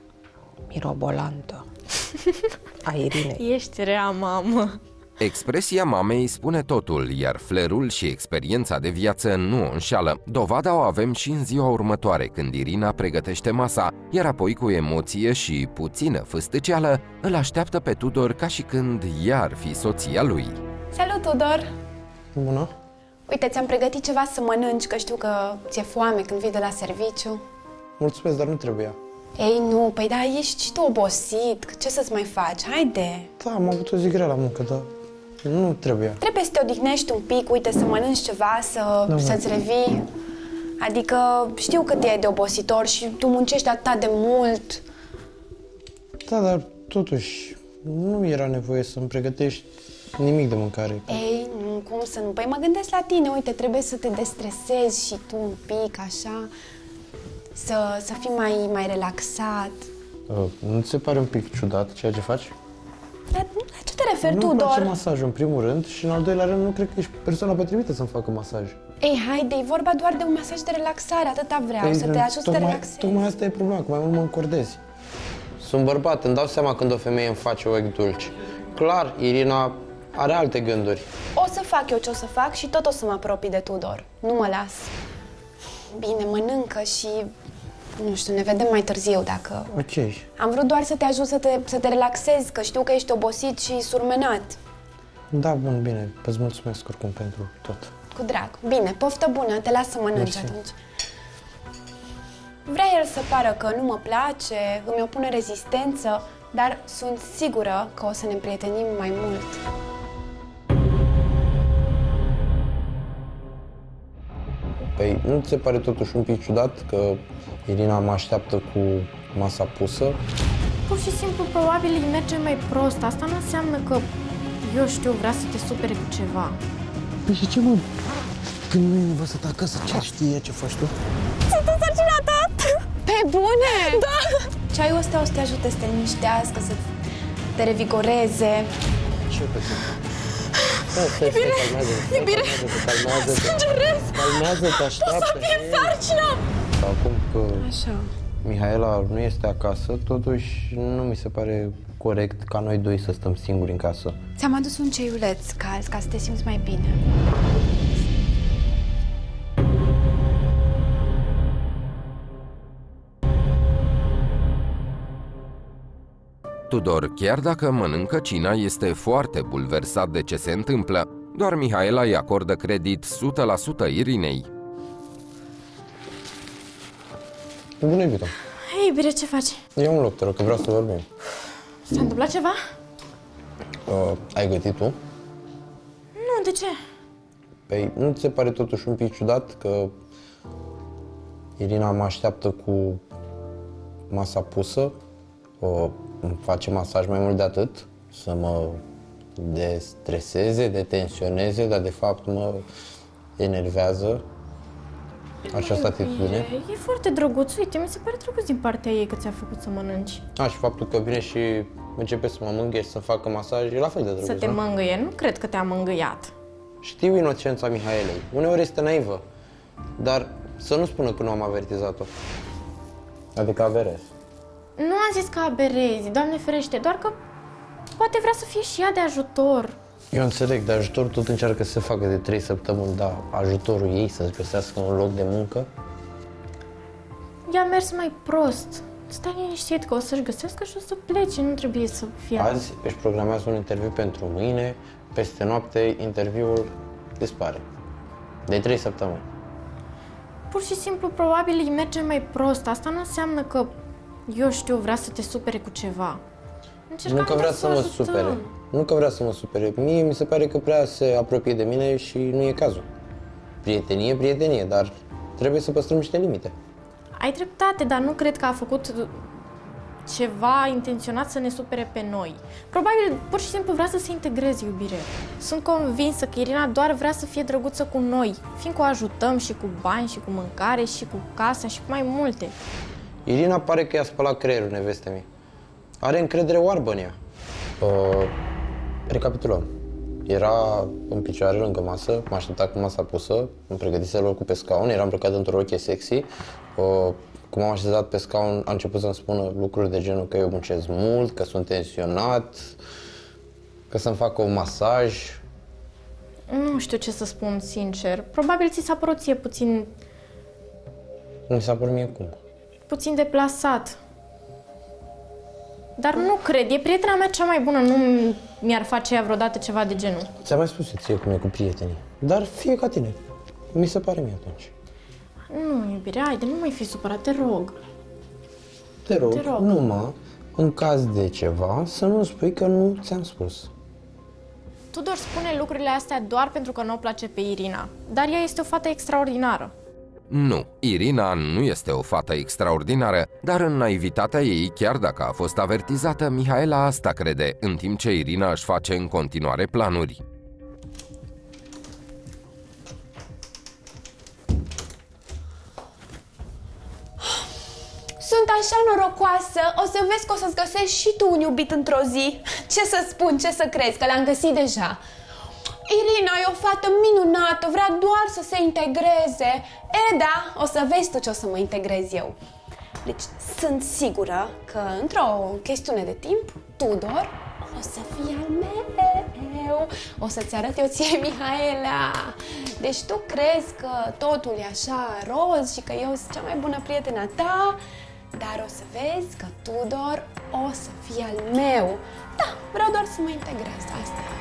mirobolantă a Irinei. Ești rea, mamă. Expresia mamei spune totul, iar flerul și experiența de viață nu o înșeală. Dovada o avem și în ziua următoare, când Irina pregătește masa, iar apoi cu emoție și puțină fâstăceală îl așteaptă pe Tudor ca și când ea ar fi soția lui. Salut, Tudor! Bună! Uite, ți-am pregătit ceva să mănânci, că știu că ți-e foame când vii de la serviciu. Mulțumesc, dar nu trebuia. Ei, nu, păi da, ești și tu obosit. Ce să-ți mai faci? Haide! Da, am avut o zi grea la muncă, dar nu trebuia. Trebuie să te odihnești un pic, uite, să mănânci ceva, să-ți revii. Adică știu cât e de obositor și tu muncești atât de mult. Da, dar totuși nu era nevoie să-mi pregătești nimic de mâncare. Ei, nu, cum să nu? Păi mă gândesc la tine, uite, trebuie să te destresezi și tu un pic, așa, să fii mai relaxat. Nu ți se pare un pic ciudat ceea ce faci? La ce te referi tu, Nu-mi place Dor? masajul, în primul rând, și în al doilea rând, nu cred că ești persoana potrivită să-mi facă masaj. Ei, haide, e vorba doar de un masaj de relaxare, atâta vreau, să te ajut să te relaxezi. Tocmai asta e problema, că mai mult mă încordezi. Sunt bărbat, îmi dau seama când o femeie îmi face ochi dulci. Clar, Irina are alte gânduri. O să fac eu ce o să fac și tot o să mă apropii de Tudor. Nu mă las. Bine, mănâncă și... Nu știu, ne vedem mai târziu dacă... Ok. Am vrut doar să te ajut să te relaxezi, că știu că ești obosit și surmenat. Da, bun, bine. Îți mulțumesc oricum pentru tot. Cu drag. Bine, poftă bună, te las să mănânci atunci. Vrea el să pară că nu mă place, îmi opune rezistență, dar sunt sigură că o să ne prietenim mai mult. Păi, nu ți se pare totuși un pic ciudat că Irina mă așteaptă cu masa pusă? Pur și simplu, probabil îi merge mai prost. Asta nu înseamnă că, eu știu, vrea să te supere cu ceva. Păi și ce, mă? Când nu e învățat acasă, ce știe ce faci tu? Sunt însărcinată! Pe bune? Da! Ceaiul ăsta o să te ajute să te liniștească, să te revigoreze. Ce pe tine? Stai, calmează-te. Iubire! Calmează-te. Sângeresc! Calmează-te, așteaptă. O să pierd sarcina! Acum că Așa. Mihaela nu este acasă, totuși nu mi se pare corect ca noi doi să stăm singuri în casă. Ți-am adus un ceiuleț cald ca să te simți mai bine. Tudor, chiar dacă mănâncă cina, este foarte bulversat de ce se întâmplă. Doar Mihaela îi acordă credit 100% Irinei. Bună, iubito. Hei, iubire, ce faci? Ia un loc, te rog, că vreau să vorbim. S-a întâmplat ceva? Ai gătit tu? Nu, de ce? Păi, nu ți se pare totuși un pic ciudat că Irina mă așteaptă cu masa pusă, îmi face masaj mai mult de atât, să mă destreseze, detensioneze, dar de fapt mă enervează această atitudine. E foarte drăguț, uite, mi se pare drăguț din partea ei că ți-a făcut să mănânci. Și faptul că vine și începe să mă mângâie și să facă masaj, e la fel de drăguț, Să te mângâie, nu cred că te-a mângâiat. Știu inocența Mihaelei, uneori este naivă, dar să nu spună că nu am avertizat-o. Adică averez. Nu am zis că aberezi, Doamne ferește, doar că poate vrea să fie și ea de ajutor. Eu înțeleg, de ajutor tot încearcă să se facă de 3 săptămâni, dar ajutorul ei să-și găsească un loc de muncă? I-a mers mai prost. Stai liniștit că o să-și găsească și o să plece, nu trebuie să fie... Azi își programează un interviu pentru mâine, peste noapte interviul dispare. De 3 săptămâni. Pur și simplu, probabil îi merge mai prost. Asta nu înseamnă că, eu știu, vrea să te supere cu ceva. Nu că vrea să mă supere. Nu că vrea să mă supere. Mie mi se pare că prea se apropie de mine și nu e cazul. Prietenie, prietenie, dar trebuie să păstrăm niște limite. Ai dreptate, dar nu cred că a făcut ceva intenționat să ne supere pe noi. Probabil, pur și simplu, vrea să se integreze, iubire. Sunt convinsă că Irina doar vrea să fie drăguță cu noi, fiindcă o ajutăm și cu bani, și cu mâncare, și cu casa, și cu mai multe. Irina pare că i-a spălat creierul neveste mea. Are încredere oarbă în ea. Recapitulăm. Era în picioare lângă masă, m-a așteptat cu masa pusă, îmi pregătise locul pe scaun, eram îmbrăcat într-o rochie sexy. Cum am așezat pe scaun, a început să-mi spună lucruri de genul că eu muncesc mult, că sunt tensionat, că să-mi facă un masaj. Nu știu ce să spun, sincer. Probabil ți s-a părut ție puțin... Nu mi s-a părut mie cum. Puțin deplasat. Dar nu cred, e prietena mea cea mai bună, nu mi-ar face ea vreodată ceva de genul. Ți-am mai spus ție cum e cu prietenii, dar fie ca tine. Mi se pare mie atunci. Nu, iubire, haide, nu mai fi supărat, te rog. te rog, numai în caz de ceva să nu spui că nu ți-am spus. Tudor spune lucrurile astea doar pentru că nu o place pe Irina, dar ea este o fată extraordinară. Nu, Irina nu este o fată extraordinară, dar în naivitatea ei, chiar dacă a fost avertizată, Mihaela asta crede, în timp ce Irina își face în continuare planuri. Sunt așa norocoasă, o să vezi că o să-ți găsești și tu un iubit într-o zi. Ce să spun, ce să crezi, că l-am găsit deja. Irina e o fată minunată, vrea doar să se integreze. Da, o să vezi tu ce o să mă integrez eu. Deci sunt sigură că într-o chestiune de timp, Tudor o să fie al meu. O să-ți arăt eu ție, Mihaela. Deci tu crezi că totul e așa roz și că eu sunt cea mai bună prietena ta, dar o să vezi că Tudor o să fie al meu. Da, vreau doar să mă integrez, asta e.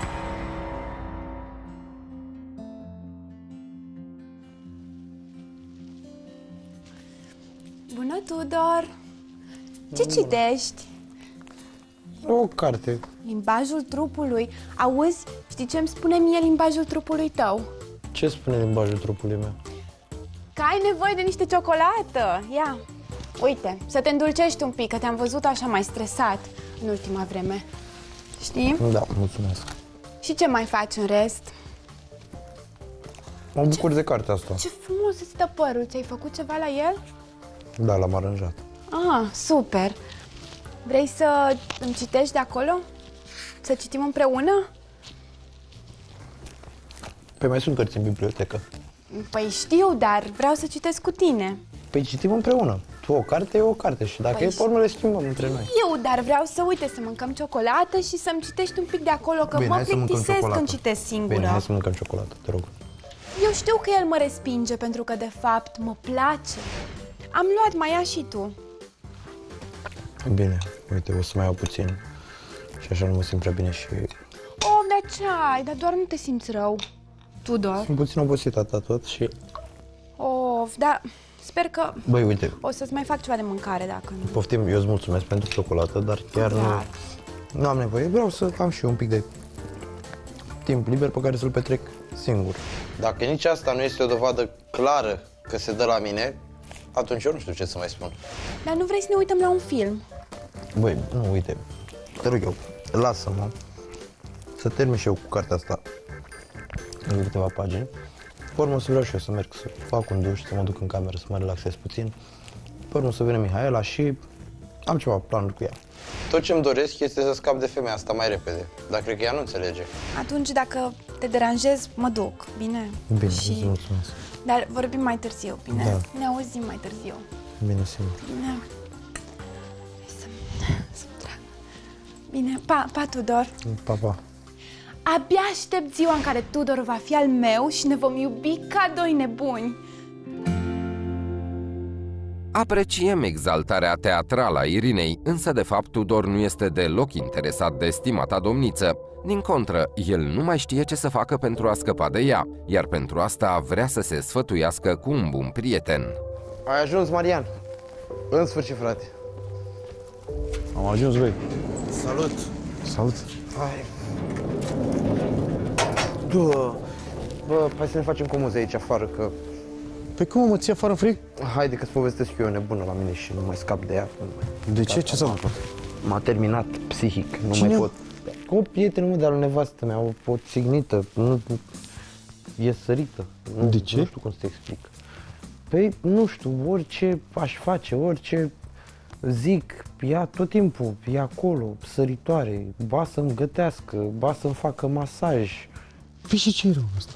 Bună, Tudor! Ce citești? O carte. Limbajul trupului. Auzi, știi ce îmi spune mie limbajul trupului tău? Ce spune limbajul trupului meu? Că ai nevoie de niște ciocolată. Ia, uite, să te îndulcești un pic, că te-am văzut așa mai stresat în ultima vreme. Știi? Da, mulțumesc. Și ce mai faci în rest? Mă bucur de cartea asta. Ce frumos îți stă părul. Ți-ai făcut ceva la el? Da, l-am aranjat. Ah, super. Vrei să îmi citești de acolo? Să citim împreună? Păi mai sunt cărți în bibliotecă. Păi știu, dar vreau să citesc cu tine. Păi citim împreună. Tu o carte, eu o carte și dacă Păi e pe urmă le schimbăm între noi. Eu, dar vreau să, uite, să mâncăm ciocolată și să-mi citești un pic de acolo, că Bine, mă hai să mâncăm plictisesc ciocolată. când citesc singură. Bine, hai să mâncăm ciocolată, te rog. Eu știu că el mă respinge pentru că, de fapt, mă place. Am luat, mai ia și tu. Bine, uite, o să mai iau puțin. Și așa nu mă simt prea bine și... Oh, dar ce ai? Dar doar nu te simți rău. Tudor. Sunt puțin obosit atât tot și... Of, da, sper că Băi, uite, o să-ți mai fac ceva de mâncare dacă nu. poftim, eu îți mulțumesc pentru ciocolată, dar chiar nu am nevoie. Vreau să am și eu un pic de timp liber pe care să-l petrec singur. Dacă nici asta nu este o dovadă clară că se dă la mine, atunci eu nu știu ce să mai spun. Dar nu vrei să ne uităm la un film? Băi, nu, uite, te rog eu, lasă-mă să termin și eu cu cartea asta în câteva pagini. Pe urmă să vreau și eu să merg să fac un duș, să mă duc în cameră, să mă relaxez puțin. Pe urmă să vină Mihaela și am ceva planuri cu ea. Tot ce-mi doresc este să scap de femeia asta mai repede, dar cred că ea nu înțelege. Atunci, dacă te deranjez, mă duc, bine? Bine, îți mulțumesc. Dar vorbim mai târziu, bine? Da. Ne auzim mai târziu. Bine, simt. Bine. Hai să-mi trag. Bine, pa, Tudor. Pa, pa. Abia aștept ziua în care Tudor va fi al meu și ne vom iubi ca doi nebuni. Apreciem exaltarea teatrală a Irinei, însă de fapt Tudor nu este deloc interesat de stimata domniță. Din contră, el nu mai știe ce să facă pentru a scăpa de ea, iar pentru asta vrea să se sfătuiască cu un bun prieten. Ai ajuns, Marian. În sfârșit, frate. Am ajuns, băi. Salut. Salut. Hai. Hai să ne facem comuze aici afară, că... Păi cum mă ții afară în frig? Haide că-ți povestesc eu, e nebună la mine și nu mai scap de ea. De ce? Ce s-a întâmplat? M-a terminat psihic, nu Cine? mai pot. O prietenă mea de-a lui nevastă mea, o țignită, e sărită. De ce? Nu știu cum să te explic. Păi, nu știu, orice aș face, orice zic, ea tot timpul e acolo, săritoare, ba să-mi gătească, ba să-mi facă masaj. Păi și ce e rău ăsta?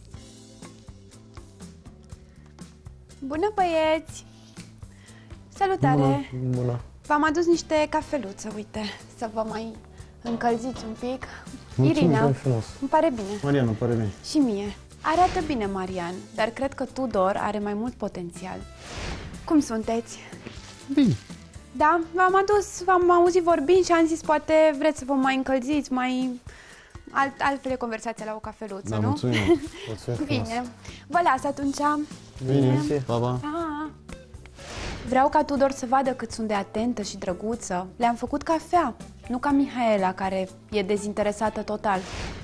Bună, băieți! Salutare! Bună. V-am adus niște cafeluță, uite, să vă mai încălziți un pic. Mulțumim, Irina, frumos. îmi pare bine. Marian, îmi pare bine. Și mie. Arată bine, Marian, dar cred că Tudor are mai mult potențial. Cum sunteți? Bine. Da, v-am auzit vorbind și am zis poate vreți să vă mai încălziți, mai... altfel e conversația la o cafeluță, Da, nu? mulțumim. Mulțumim frumos. Bine. Vă las atunci. Bine. Pa, pa. Pa. Vreau ca Tudor să vadă cât sunt de atentă și drăguță. Le-am făcut cafea, nu ca Mihaela, care e dezinteresată total.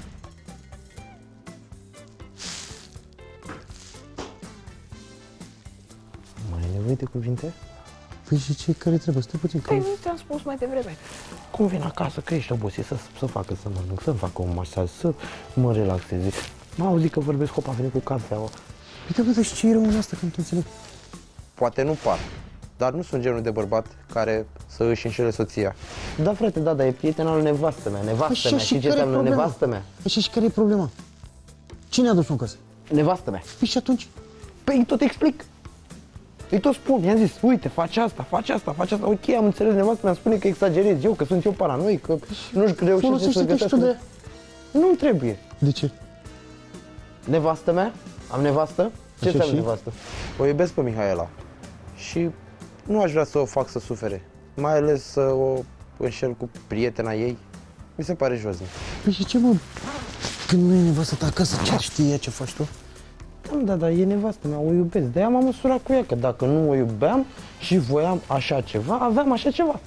Mai ai nevoie de cuvinte? Păi și ce care trebuie? Stai puțin, că... Păi nu ți-am spus mai devreme. Cum vin acasă, că ești obosit, să facă să mănânc, să-mi facă un masaj, să mă relaxeze. M-a auzit că vorbesc, hop, a venit cu cafeaua. Uite, bă, dar și ce e rău în asta, că nu te înțeleg? Poate nu par, dar nu sunt genul de bărbat care să își înșele soția. Da, frate, da, dar e prietena lui nevastă mea, nevastă Așa, mea. și Și ce care-i înseamnă problema? nevastă mea? Așa, și care e problema? Cine a adus-o în casă? Nevastă mea. Păi și atunci? Păi tot explic. Îi tot spun, i-am zis, uite, faci asta, faci asta, faci asta. Ok, am înțeles, nevastă mea spune că exagerez eu, că sunt eu paranoic, că nu-și reușește să Folosește-te și tu de... Nu trebuie. De ce? Nevastă mea? Am nevastă? Ce Așa înseamnă și? nevastă? O iubesc pe Mihaela și nu aș vrea să o fac să sufere, mai ales să o înșel cu prietena ei. Mi se pare josnic. Păi și ce, mă? Când nu e nevastă ta acasă, ce știe ea ce faci tu? Da, dar e nevastă mea, o iubesc. De-aia m-am măsurat cu ea, că dacă nu o iubeam și voiam așa ceva, aveam așa ceva.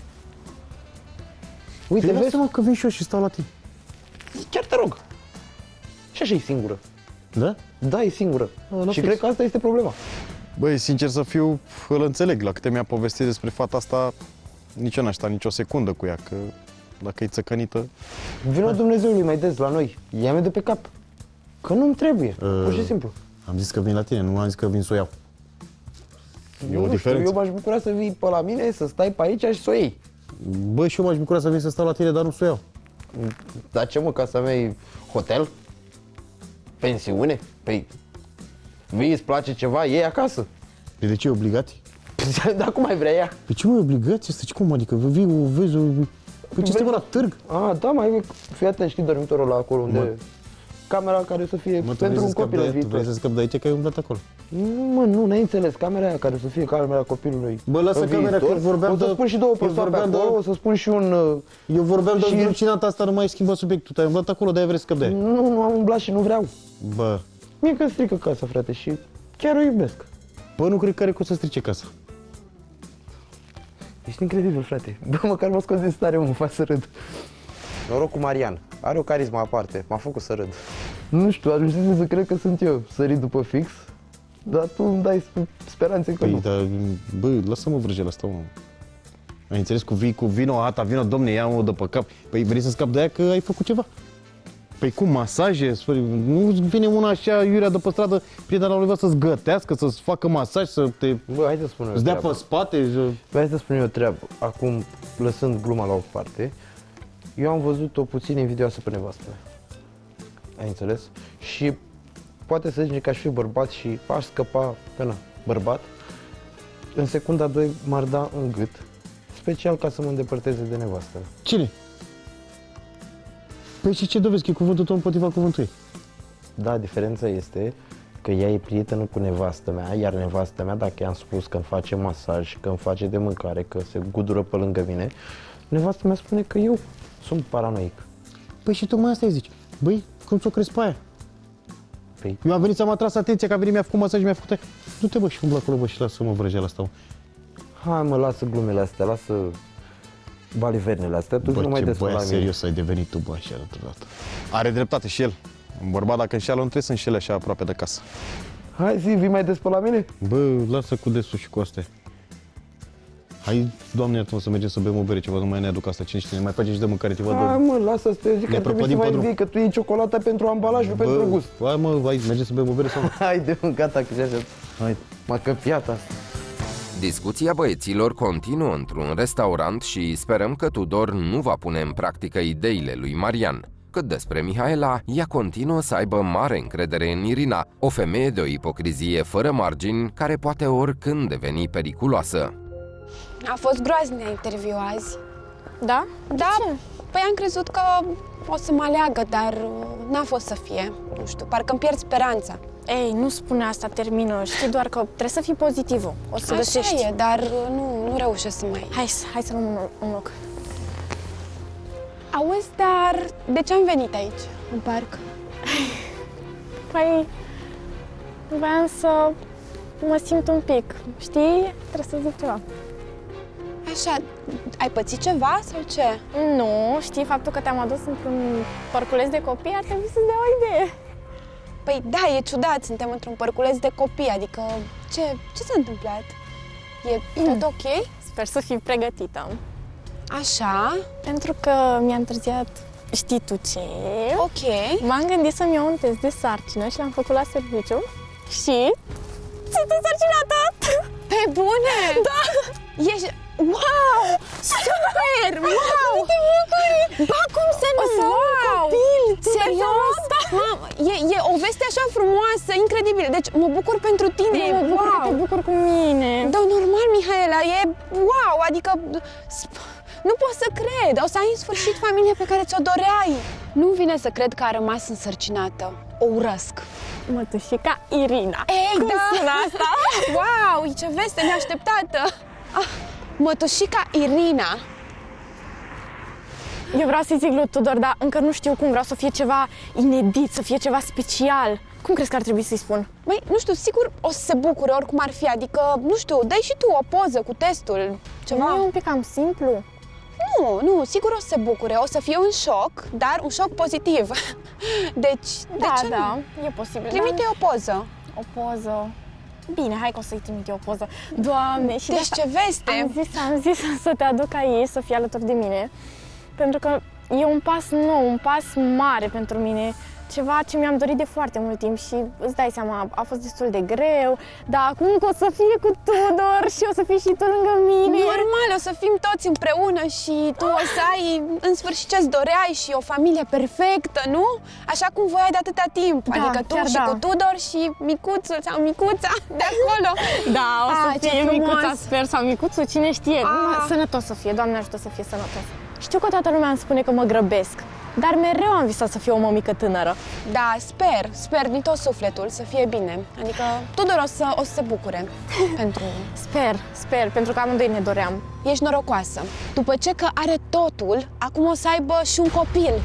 Uite, Păi vezi? lasă-mă că vin și eu și stau la tine. Chiar te rog. Și așa e singură. Da? Da, e singură. la Și fix. cred că asta este problema. Băi, sincer să fiu, îl înțeleg. La câte mi-a povestit despre fata asta, nici eu n-aș sta nicio secundă cu ea, că dacă e țăcănită... Vino Dumnezeului mai des la noi. Ia-mi de pe cap. Că nu-mi trebuie, pur și simplu. Am zis că vin la tine, nu am zis că vin să o iau. E o Nu știu, diferență. eu m-aș bucura să vii pe la mine, să stai pe aici și să o iei. Băi, și eu m-aș bucura să vin să stau la tine, dar nu să o iau. Dar ce mă, casa mea e hotel? Pensiune? Păi, vii, îți place ceva, iei acasă. Păi de ce e obligație? Dar cum mai vrea ea? Păi ce, mă, e obligație asta? Cum adică? Vii, o vezi, o... Păi ce suntem la târg? Ah, da, mai fii atent, știi dormitorul ăla acolo unde... Mă. Camera care să fie Mă, tu pentru vrei un să scapi copil în de, tu vrei viitor. să scapi de aici că ai umblat acolo. Nu, mă, nu, n-ai înțeles. Camera aia care să fie camera copilului. Bă, lasă în camera, viitor. că vorbeam O să de- spun și două eu prosoape vorbeam de- acolo, o să spun și un... Eu vorbeam de Și- zlucinata asta, nu mai schimba subiectul. Tu ai umblat acolo, de-aia vrei să scapi de aia. Nu am umblat și nu vreau. Bă, Mie că strică casa, frate, și chiar o iubesc. bă, nu cred că are cum să strice casa. Ești incredibil, frate. Bă, măcar mă scos din stare, mă fac să râd. Noroc cu Marian, are o carismă aparte, m-a făcut să râd. Nu știu, ajunsese să cred că sunt eu sărit după fix, dar tu îmi dai speranțe că Păi, nu. dar, bă, lasă-mă vrăjela asta, mă. Ai înțeles? Cu vino, ata, vino, domne, ia-mă de pe cap. Păi vrei să scapi de aia că ai făcut ceva. Păi cum, masaje? Nu vine una așa, iurea de pe stradă, prietena lui să-ți gătească, să-ți facă masaj, să te... Bă, hai să spun eu Îți dea treaba. pe spate. Bă, hai să spun eu o treabă. Acum, lăsând gluma la o parte, eu am văzut-o puțin invidioasă pe nevastă mea. Ai înțeles? Și poate să zici că aș fi bărbat și aș scăpa, că na, bărbat. În secunda 2 m-ar da în gât, special ca să mă îndepărteze de nevastă mea. Cine? Păi și ce dovezi? Că e cuvântul tău împotriva cuvântului. Da, diferența este că ea e prietenă cu nevastă mea, iar nevastă mea, dacă i-am spus că îmi face masaj, că îmi face de mâncare, că se gudură pe lângă mine, nevastă mea spune că eu sunt paranoic. Păi și tocmai asta îi zici. Băi, cum ți-o crezi pe aia? Păi, Eu am venit să mă atras atenția, că a venit, mi-a făcut masaj, mi-a făcut aia. Du-te, bă, și umblă acolo, bă, și lasă-mă vrăjeala asta, mă. hai mă, lasă glumele astea, lasă balivernele astea, tu Bă, nu mai ce des la băiat mine. serios ai devenit tu, bă, așa deodată. Are dreptate și el. Un bărbat, dacă înșeală, nu trebuie să înșele așa aproape de casă. Hai zi, vii mai des pe la mine? Bă, lasă cu desul și cu astea. Hai, Doamne, iartă-mă să mergem să bem o bere, ceva, nu mai ne aduc asta, cine știe, ne mai face și de mâncare ceva. Hai mă, lasă asta, eu zic că Ne ar trebui să prăpădim mai pe drum. vii, că tu iei ciocolata pentru ambalaj, nu pentru gust. Hai mă, hai, mergem să bem o bere sau nu? Haide, mă, gata, că așa, Hai. m-a căpiat asta. Discuția băieților continuă într-un restaurant și sperăm că Tudor nu va pune în practică ideile lui Marian. Cât despre Mihaela, ea continuă să aibă mare încredere în Irina, o femeie de o ipocrizie fără margini, care poate oricând deveni periculoasă. A fost groaznic interviu azi. Da? Da, păi am crezut că o să mă aleagă, dar n-a fost să fie. Nu știu, parcă îmi pierd speranța. Ei, nu spune asta, termină. Știi doar că trebuie să fii pozitivă. O să Așa găsești. e, dar nu reușesc să mai... Hai să luăm un loc. Auzi, dar de ce am venit aici, în parc? Păi, voiam să mă simt un pic, știi? Trebuie să zic ceva. Așa, ai pățit ceva sau ce? Nu, știi, faptul că te-am adus într-un parculeț de copii ar trebui să-ți dea o idee. Păi da, e ciudat, suntem într-un parculeț de copii, adică ce s-a întâmplat? E tot ok? Sper să fii pregătită. Așa. Pentru că mi-a întârziat, știi tu ce? Ok. M-am gândit să-mi iau un test de sarcină și l-am făcut la serviciu și sunt însărcinată! Pe bune? Da! Ești... Wow! Super! Wow! Te bucuri! Ba, cum să nu? Wow! Serios? Mamă, e o veste așa frumoasă, incredibil. Deci mă bucur pentru tine. Eu mă bucur că te bucur cu mine. Da, normal, Mihaela, e wow, adică nu pot să cred. O să ai în sfârșit familia pe care ți-o doreai. Nu vine să cred că a rămas însărcinată. O urăsc. Mătușica Irina. Ei, cum da! sună asta? Wow, ce veste neașteptată. Mătușica Irina. Eu vreau să-i zic lui Tudor, dar încă nu știu cum. Vreau să fie ceva inedit, să fie ceva special. Cum crezi că ar trebui să-i spun? Băi, nu știu, sigur o să se bucure oricum ar fi. Adică, nu știu, dai și tu o poză cu testul. Ceva. Nu e un pic cam simplu? Nu, sigur o să se bucure. O să fie un șoc, dar un șoc pozitiv. Deci, de ce da, nu? e posibil. Trimite-i o poză. O poză. Bine, hai că o să-i trimit eu o poză. Doamne, și deci ce veste! Am zis să te aduc aici, să fii alături de mine. Pentru că e un pas nou, un pas mare pentru mine. Ceva ce mi-am dorit de foarte mult timp și îți dai seama, a fost destul de greu, dar acum că o să fie cu Tudor și o să fii și tu lângă mine. Normal, o să fim toți împreună și tu o să ai în sfârșit ce-ți doreai și o familie perfectă, nu? Așa cum voiai de atâta timp, Da, adică tu și cu Tudor și micuțul sau micuța de acolo. Da, o să ce fie frumos. micuța, sper, sau micuțul, cine știe. Sănătos să fie, Doamne ajută să fie sănătos. Știu că toată lumea îmi spune că mă grăbesc, dar mereu am visat să fiu o mămică tânără. Da, sper din tot sufletul să fie bine. Adică Tudor o să se bucure pentru... Sper, pentru că amândoi ne doream. Ești norocoasă. După ce că are totul, acum o să aibă și un copil.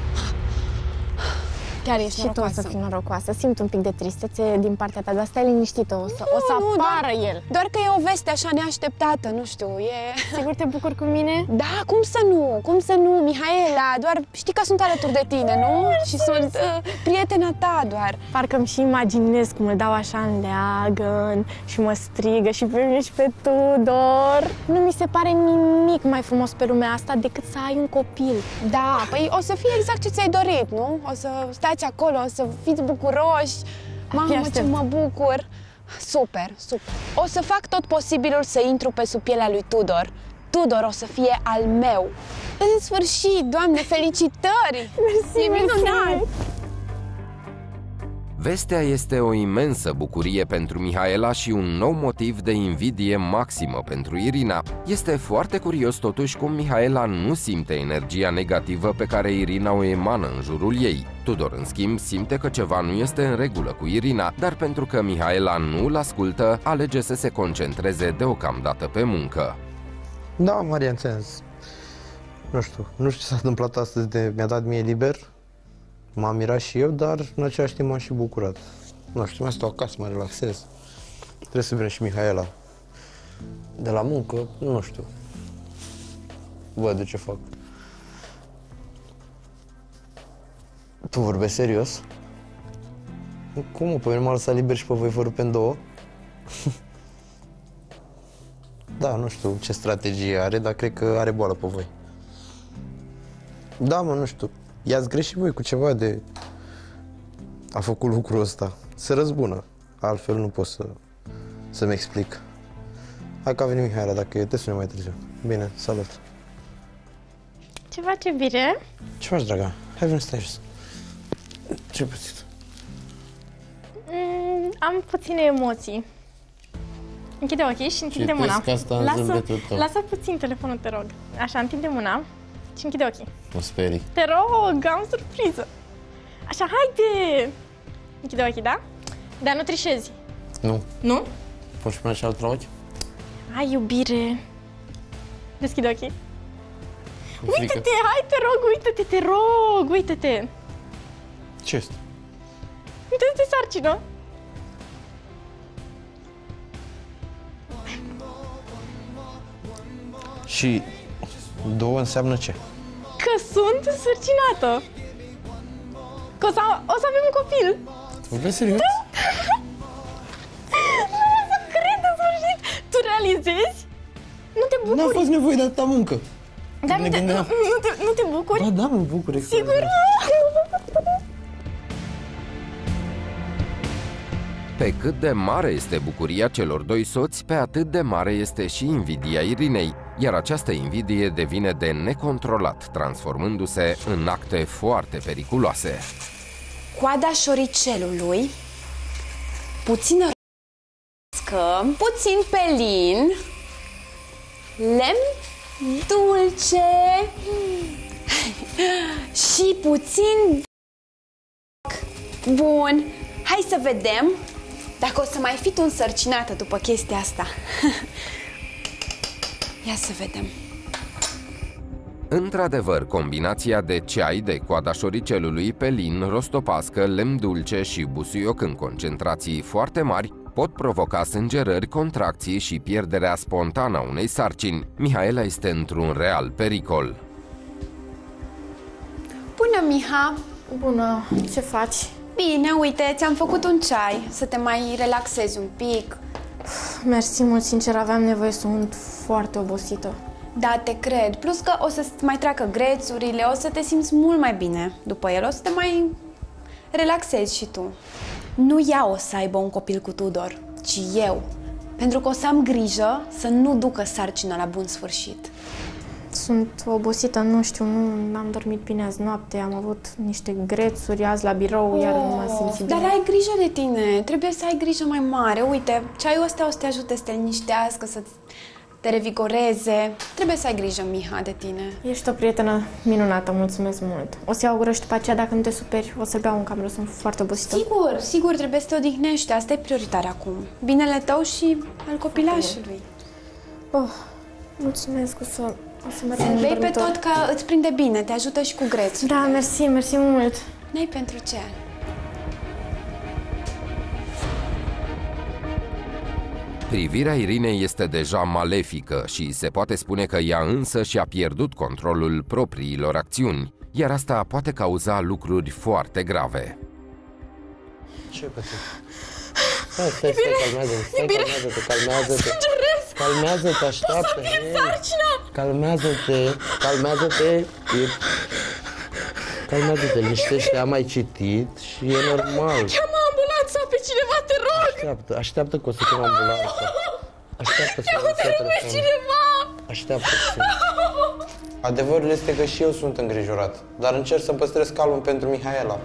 Chiar ești norocoasă. Și tu o să fii norocoasă. Simt un pic de tristețe din partea ta, dar stai liniștită, o să apară el. Doar că e o veste așa neașteptată, nu știu, e... Sigur te bucuri cu mine? Da, cum să nu, Mihaela, doar știi că sunt alături de tine, nu? Și sunt prietena ta doar. Parcă îmi și imaginez cum îl dau așa în leagăn și mă strigă și pe mine și pe Tudor. Nu mi se pare nimic mai frumos pe lumea asta decât să ai un copil. Da, păi o să fie exact ce ți-ai dorit, nu? O să stați acolo, o să fiți bucuroși. Mamă, ce mă bucur! Super. O să fac tot posibilul să intru pe sub pielea lui Tudor. Tudor o să fie al meu. În sfârșit, Doamne, felicitări! Mersi, minunat! Vestea este o imensă bucurie pentru Mihaela și un nou motiv de invidie maximă pentru Irina. Este foarte curios totuși cum Mihaela nu simte energia negativă pe care Irina o emană în jurul ei. Tudor, în schimb, simte că ceva nu este în regulă cu Irina, dar pentru că Mihaela nu îl ascultă, alege să se concentreze deocamdată pe muncă. Da, Maria, înțeles. Nu știu ce s-a întâmplat astăzi de mi-a dat mie liber. M-am mirat și eu, dar în același timp m-am și bucurat. Nu știu, mai stau acasă, mă relaxez. Trebuie să vină și Mihaela de la muncă, nu știu. Văd de ce fac. Tu vorbești serios? Cum? Pe mine m-a lăsat liber și pe voi vă rupe în două? Da, nu știu ce strategie are, dar cred că are boală pe voi. Da, mă, nu știu. I-ați greșit voi cu ceva de... A făcut lucrul ăsta. Se răzbună. Altfel nu pot să-mi explic. Hai că a venit Mihaela, dacă e, te sune mai târziu. Bine, salut. Ce faci, bine? Ce faci, draga? Hai, veni, stai jos. Ce pățit? Am puține emoții. Închide ochii și întinde mâna. Lasă puțin telefonul, te rog. Așa, întinde mâna și închide ochii. Mă sperii. Te rog, am surpriză. Așa, haide! Închide ochii, da? Dar nu trișezi. Nu. Nu? Poți și pune și altul ochi? Hai, iubire. Deschide ochii. Uite-te, hai, te rog, uite-te, te rog, uite-te. Ce este? Uite-te, sarcină. Și 2 înseamnă ce? Că sunt însărcinată. Că o să avem un copil. Vorbești serios? Nu să cred în sfârșit. Tu realizezi? Nu te bucuri? N-a fost nevoie de atâta muncă. Dar nu te bucuri? Ba da, mă bucur. Sigur? Pe cât de mare este bucuria celor doi soți, pe atât de mare este și invidia Irinei, iar această invidie devine de necontrolat, transformându-se în acte foarte periculoase. Coada șoricelului, puțină roscă, puțin pelin, lemn dulce și puțin bun. Hai să vedem dacă o să mai fi tu însărcinată după chestia asta. Ia să vedem. Într-adevăr, combinația de ceai de coada șoricelului, pelin, rostopască, lemn dulce și busuioc în concentrații foarte mari pot provoca sângerări, contracții și pierderea spontană a unei sarcini. Mihaela este într-un real pericol. Bună, Miha! Bună, ce faci? Bine, uite, ți-am făcut un ceai, să te mai relaxezi un pic. Mersi mult, sincer, aveam nevoie, sunt foarte obosită. Da, te cred, plus că o să mai treacă grețurile, o să te simți mult mai bine după el, o să te mai relaxezi și tu. Nu ea o să aibă un copil cu Tudor, ci eu, pentru că o să am grijă să nu ducă sarcina la bun sfârșit. Sunt obosită, nu știu, nu am dormit bine azi noapte, am avut niște grețuri azi la birou, iar nu m-am simțit bine. Dar ai grijă de tine, trebuie să ai grijă mai mare. Uite, ceaiul ăsta o să te ajute să te liniștească, să te revigoreze. Trebuie să ai grijă, Miha, de tine. Ești o prietenă minunată, mulțumesc mult. O să iau o gură și după aceea, dacă nu te superi, o să beau în cameră, sunt foarte obosită. Sigur, trebuie să te odihnești, asta e prioritar acum. Binele tău și al copilașului. Oh, mulțumesc, o să merg să-l bei pe tot că îți prinde bine, te ajută și cu grețul. Da, mersi mult. N-ai pentru ce. Privirea Irinei este deja malefică și se poate spune că ea însă și-a pierdut controlul propriilor acțiuni, iar asta poate cauza lucruri foarte grave. Ce pățit? Stai, calmează-te. Calmează-te, așteaptă. Calmează-te, liniștește, am mai citit și e normal. Cheamă ambulanța pe cineva, te rog! Așteaptă că o să chem ambulanța. Cheamă-te rog pe cineva! Așteaptă. Adevărul este că și eu sunt îngrijorat, dar încerc să păstrez calmul pentru Mihaela.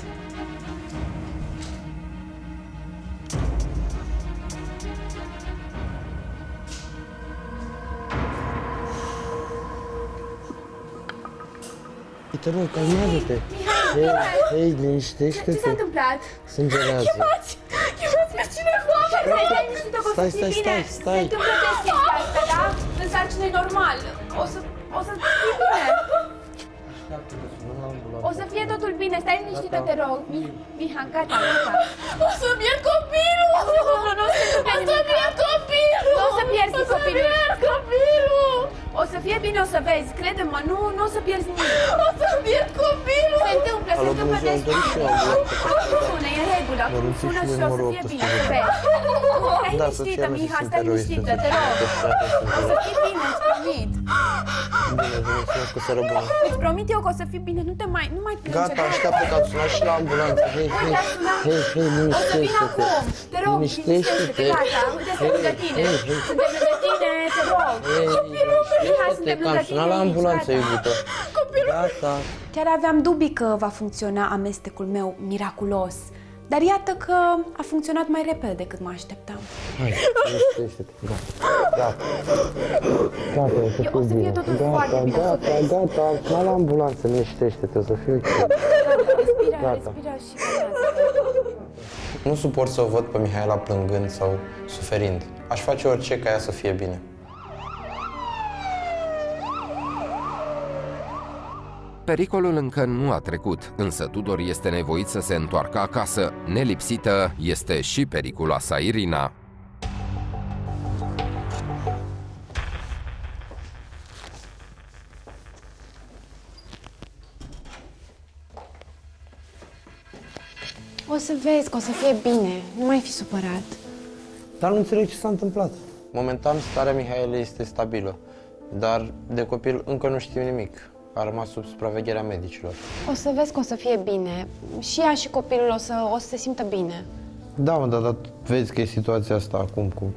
Te rog, calmează-te. Hei, liniștește-te. Ce s-a întâmplat? Sângerează. Chemați pe cineva! Stai. Se întâmplă de chestia asta, da? În sarcină e normal. O să fie bine. O să fie totul bine. Stai liniștită, te rog. Miha, gata. O să pierd copilul! Nu o să pierd copilul! Nu o să pierzi copilul! O să fie bine, o să vezi. Crede-mă, nu o să pierzi nimic. O să pierd copilul! Se întâmplă des. Sună, e în regulă. Sună și o să fie bine, să vezi. Stai liniștită, Miha, stai liniștită, te rog. O să fii bine, îți promit. Bine, mulțumesc că seară bună. Îți promit eu că o să fii bine, nu mai plânge. Gata, așteaptă că ați sunat și la ambulanță. Hei, o să vin acum. Te rog, liniștește-te, gata. Uite, suntem lângă tine. Suntem lângă tine, te rog. Miha, suntem lângă tine. Am sunat la ambulanță, iubită. Gata. Chiar aveam dubii că va funcționa amestecul meu miraculos. Dar iată că a funcționat mai repede decât mă așteptam. Hai, liniștește-te. Gata, o să fie totul foarte bine. Gata, am sunat la ambulanță, liniștește-te, o să fie ok. Respira și calmează. Nu suport să o văd pe Mihaela plângând sau suferind. Aș face orice ca ea să fie bine. Pericolul încă nu a trecut, însă Tudor este nevoit să se întoarcă acasă. Nelipsită este și periculoasa Irina. O să vezi că o să fie bine, nu mai fi supărat. Dar nu înțeleg ce s-a întâmplat. Momentan starea Mihaelei este stabilă, dar de copil încă nu știm nimic. A rămas sub supravegherea medicilor. O să vezi că o să fie bine. Și ea și copilul o să se simtă bine. Da, mă, dar vezi că e situația asta acum cu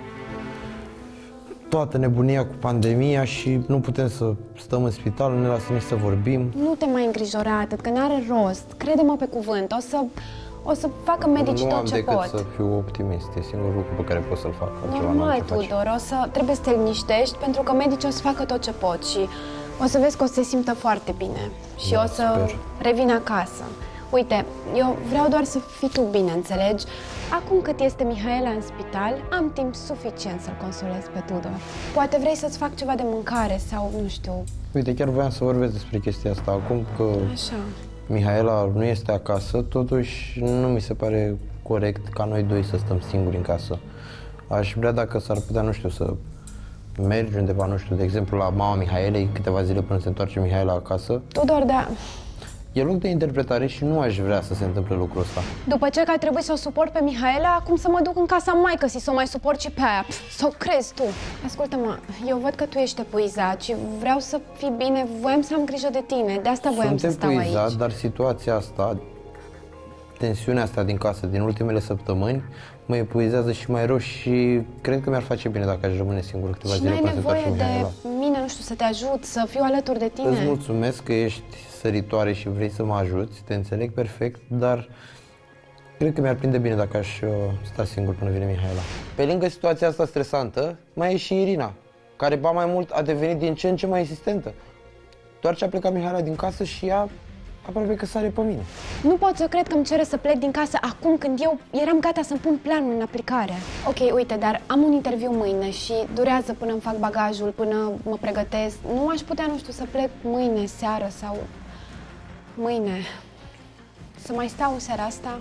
toată nebunia cu pandemia și nu putem să stăm în spital, nu ne lasă nici să vorbim. Nu te mai îngrijora atât, că n-are rost. Crede-mă pe cuvânt, o să facă medicii tot ce pot. Nu am decât să fiu optimist, e singurul lucru pe care pot să-l fac. Normal, Tudor, trebuie să te liniștești pentru că medicii o să facă tot ce pot și o să vezi că o să se simtă foarte bine și Da, o să sper. revină acasă. Uite, eu vreau doar să fii tu bine, înțelegi? Acum cât este Mihaela în spital, am timp suficient să-l consolez pe Tudor. Poate vrei să-ți fac ceva de mâncare sau, nu știu... Uite, chiar voiam să vorbesc despre chestia asta acum, că Așa. Mihaela nu este acasă, totuși nu mi se pare corect ca noi doi să stăm singuri în casă. Aș vrea dacă s-ar putea, nu știu, să mergi undeva, nu știu, de exemplu la mama Mihaelei, câteva zile până se întoarce Mihaela acasă. Tudor, da, E loc de interpretare și nu aș vrea să se întâmple lucrul ăsta. după ce că a trebuit să o suport pe Mihaela, acum să mă duc în casa maică-si să o mai suport și pe aia. Sau crezi tu? Ascultă-mă, eu văd că tu ești epuizat și vreau să fii bine, voiam să am grijă de tine, de asta voiam să stau epuizat, aici. dar situația asta, tensiunea asta din casă, din ultimele săptămâni, mă epuizează și mai rău și cred că mi-ar face bine dacă aș rămâne singur câteva Și zile n-ai până se nevoie întoarce de Mihaela. mine, nu știu, să te ajut, să fiu alături de tine. Îți mulțumesc că ești săritoare și vrei să mă ajuți, te înțeleg perfect, dar cred că mi-ar prinde bine dacă aș sta singur până vine Mihaela. Pe lângă situația asta stresantă, mai e și Irina, care, ba mai mult, a devenit din ce în ce mai insistentă. Doar ce a plecat Mihaela din casă și ea aproape că sare pe mine. Nu pot să cred că îmi cere să plec din casă acum când eu eram gata să-mi pun planul în aplicare. Ok, uite, dar am un interviu mâine și durează până îmi fac bagajul, până mă pregătesc. Nu aș putea, nu știu, să plec mâine seară sau mâine. Să mai stau seara asta?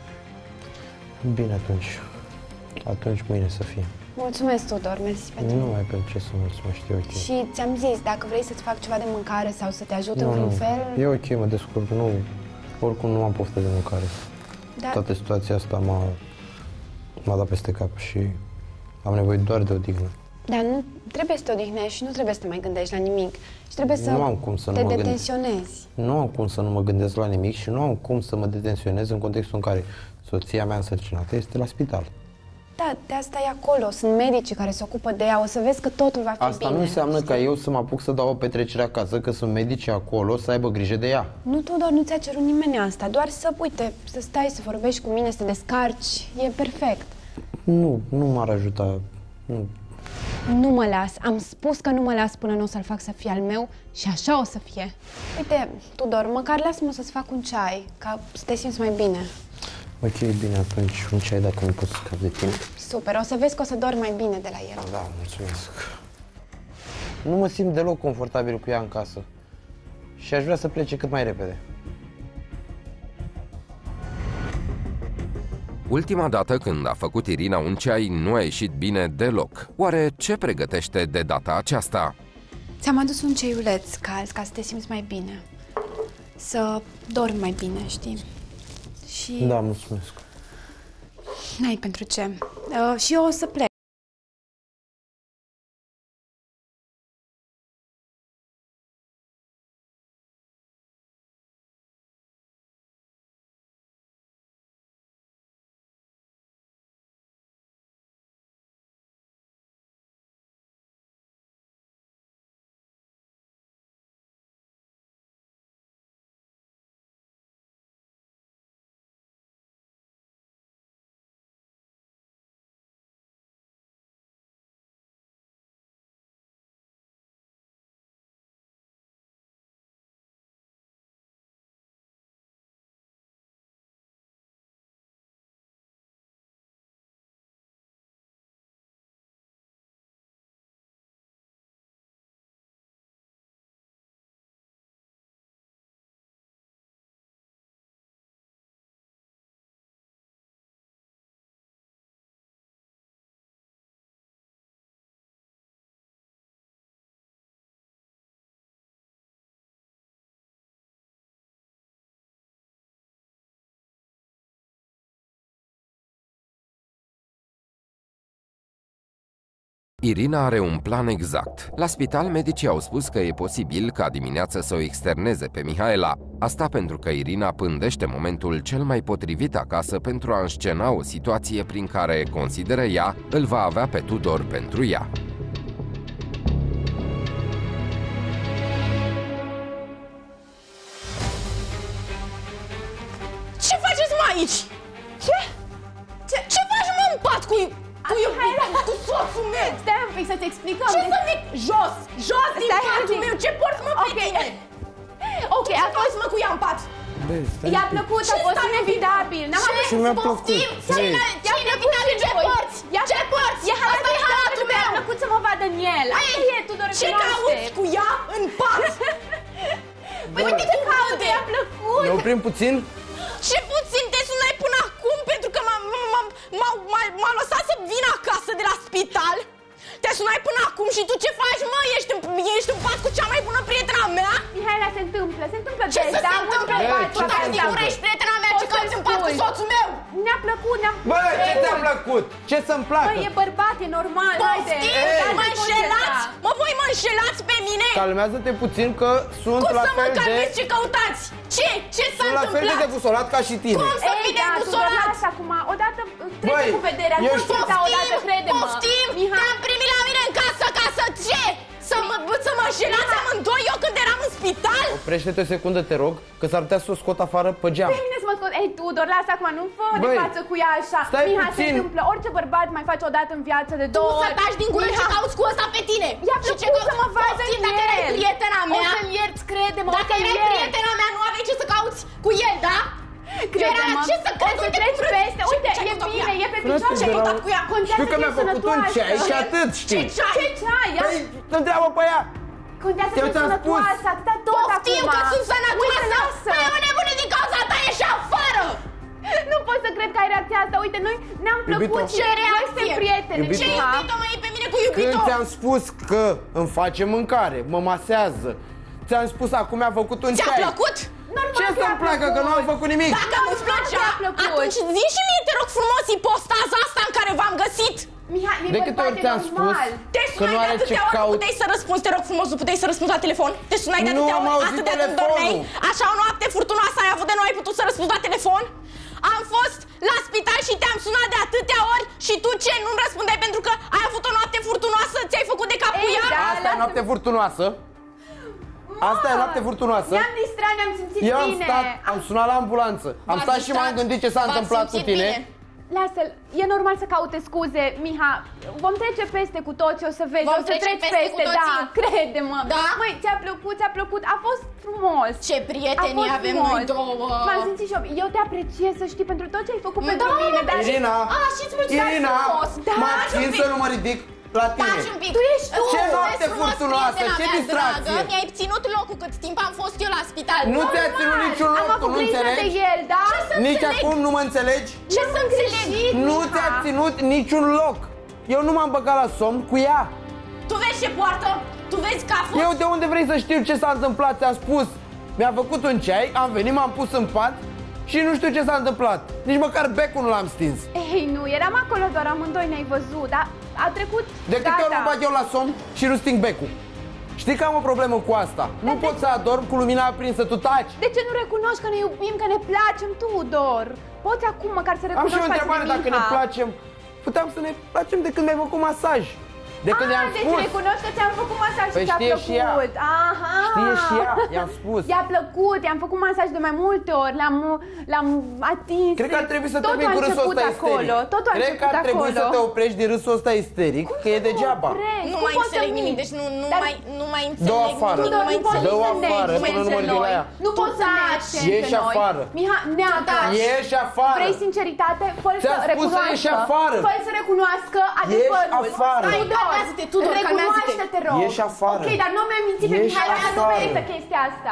Bine, atunci. Atunci mâine să fie. Mulțumesc, Tudor, mersi pentru... Nu mai pentru ce să mulțumesc, e ok. Și ți-am zis, dacă vrei să-ți fac ceva de mâncare sau să te ajut în vreun fel... E ok, mă descurc, nu, oricum nu am poftă de mâncare. Da. Toată situația asta m-a dat peste cap și am nevoie doar de odihnă. Dar nu trebuie să te odihnești și nu trebuie să te mai gândești la nimic. Și trebuie să Nu am cum să te nu mă gândesc. detensionezi. Nu am cum să nu mă gândesc la nimic și nu am cum să mă detensionez în contextul în care soția mea însărcinată este la spital. Da, de asta e acolo. Sunt medicii care se ocupă de ea. O să vezi că totul va fi Asta bine. nu înseamnă știi? ca eu să mă apuc să dau o petrecere acasă, că sunt medici acolo, să aibă grijă de ea. Nu, Tudor, nu ți-a cerut nimeni asta. Doar să, uite, să stai, să vorbești cu mine, să te descarci. E perfect. Nu m-ar ajuta. Nu. Nu mă las. Am spus că nu mă las până nu o să-l fac să fie al meu și așa o să fie. Uite, Tudor, măcar lasă-mă să-ți fac un ceai, ca să te simți mai bine. Ok, bine, atunci un ceai dacă nu pot să scap de tine. Super, o să vezi că o să dormi mai bine de la el. Da, mulțumesc. Nu mă simt deloc confortabil cu ea în casă și aș vrea să plece cât mai repede. Ultima dată când a făcut Irina un ceai nu a ieșit bine deloc. Oare ce pregătește de data aceasta? Ți-am adus un ceiuleț cald ca să te simți mai bine. Să dormi mai bine, știi? Și Da, mulțumesc. n-ai pentru ce. Și eu o să plec. Irina are un plan exact. La spital, medicii au spus că e posibil ca dimineața să o externeze pe Mihaela. Asta pentru că Irina pândește momentul cel mai potrivit acasă pentru a înscena o situație prin care, consideră ea, îl va avea pe Tudor pentru ea. Ce faceți, mă, aici? Ce faci, mă, în pat cu soțul meu? Stai un pic să-ți explicăm. Ce să zic? Jos din patul meu, ce porți, mă, pe tine? Ok, a fost mă cu ea în pat. I-a plăcut, a fost inevitabil. Și mi-a plăcut. I-a inevitabil, ce porți? Ce porți? Asta e halatul meu. Mi-a plăcut să mă vadă în el. E, Tudor, ce cauți cu ea în pat? Păi uite ce caută, i-a plăcut. Ne oprim puțin? Ce puțin te sunai până acum pentru că m-a lăsat să vin acasă de la spital? Te sunai până acum și tu ce faci, mă? Ești în pat cu cea mai bună prietena mea? Mihaela, se întâmplă ce să se întâmplă? Tu ești prietena mea, ce cauți în pat cu soțul meu? Ne-a plăcut, Bă, ce ți-a plăcut? Ce să-mi placă? Bă, e bărbat, e normal. Poftim, mă înșelați? Mă, voi mă înșelați pe mine? Calmează-te puțin că sunt Cum la să mă fel de... calmezi? Ce căutați? Ce s-a Sunt la fel de debusolat ca și tine. Cum să fii debusolat? Acum, odată trece cu vederea, nu știu, odată crede-mă. Poftim, te-am primit la mine în casă ca să ce? Să mă înșelați amândoi eu când eram în spital? Oprește-te o secundă, te rog, că s-ar putea să o scot afară pe geam. Pe mine să mă scot. Ei, Tudor, lasă acum, nu fă de față cu ea așa. Miha, se întâmplă. Orice bărbat mai face o dată în viață de două ori. Tu să taci din gură ce cauți cu ăsta pe tine. I-a plăcut să mă vadă în el. Dacă erai prietena mea, o să-l ierți, crede-mă, dacă erai prietena mea, nu aveai ce să cauți cu el, da? Crede-mă, o să treci peste. Uite, e bine, e pe picioare. Ce-ai căutat cu ea? Știu că mi-a făcut un ceai și atât, știi. Ce ceai? Păi, întreabă pe ea. Contează că sunt sănătoasă, atâta tot acum. Poftim că sunt sănătoasă. Păi o nebune din cauza ta, ieși afară. Nu pot să cred că ai reacția asta. Uite, noi ne-am plăcut și noi suntem prieteni. Ce iubito, mă iei pe mine cu iubito? Când ți-am spus că îmi face mâncare, mă masează, ți-am spus acum mi-a făcut un ceai. Ți-a plăcut? Ce să-mi placă, că nu am făcut nimic? Dacă nu-ți plăcea, atunci zi și mie, te rog frumos, ipostaza asta în care v-am găsit. Mihai, de câte ori ți-am spus că nu are ce caut? Nu puteai să răspunzi, te rog frumos, nu puteai să răspunzi la telefon? Te sunai de atâtea ori, atât de atât dormeai? Așa o noapte furtunoasă ai avut de nu ai putut să răspunzi la telefon? Am fost la spital și te-am sunat de atâtea ori și tu ce? Nu-mi răspundeai pentru că ai avut o noapte furtunoasă? Ți-ai făcut de cap cu ea? Asta e noapte furtunoasă. Asta e noapte furtunoasă. Ne-am distrat, ne-am simțit bine. Eu am stat, am sunat la ambulanță. Am stat și m-am gândit ce s-a întâmplat cu tine. Lasă-l, e normal să caute scuze, Miha. Vom trece peste cu toți, o să vezi, o să treci peste, da, crede-mă. Da? Măi, ți-a plăcut, a fost frumos. Ce prieteni avem noi două. M-am simțit și eu te apreciez, să știi, pentru tot ce ai făcut pentru mine. Irina, Irina, m-am țin să nu mă ridic la tine. Tu ești tu. Ce noapte furtunoasă, ce distracție. Mi-ai ținut locul cât timp am fost eu la spital. Nu ți-a ținut niciun loc, tu nu înțelegi? de el, da? Nici acum nu mă înțelegi? Ce să înțelegi? Nu ți-a ținut niciun loc. Eu nu m-am băgat la somn cu ea. Tu vezi ce poartă? Tu vezi că a fost? Eu de unde vrei să știu ce s-a întâmplat? Ți-am spus. Mi-a făcut un ceai, am venit, m-am pus în pat și nu știu ce s-a întâmplat. Nici măcar becul nu l-am stins. Ei, nu, eram acolo doar amândoi, ne-ai văzut, dar a trecut, de câte ori mă bag eu la somn și nu sting becul. Știi că am o problemă cu asta. Nu pot să adorm cu lumina aprinsă, tu taci. De ce nu recunoști că ne iubim, că ne placem, Tudor? Poți acum măcar să recunoști. Am și o întrebare, dacă ne placem. Puteam să ne placem de când mi-ai făcut masaj. De când i-am spus. Deci recunoști că ți-am făcut masaj și ți-a plăcut. Și ea. Aha. Știe și ea, i-am spus. I-a plăcut, i-am făcut masaj de mai multe ori, l-am atins. Cred că ar trebui să termin cu râsul ăsta isteric. Cred că ar trebui să te oprești de râsul ăsta isteric, că e degeaba. Nu mai înțeleg nimic, deci nu mai înțeleg. Dă-o afară, dă-o afară până nu mă ridic la ea. Nu poți să negi. Ieși afară. Miha, neaga. Ieși afară. Vrei sinceritate? Fără să recunoască. Fără să recunoască adevărul. Ieși afară. Calmează-te, Tudor, calmează-te. Te rog. Ieși afară. Ok, dar nu mi-ai mințit pe Mihaela că nu merită chestia asta.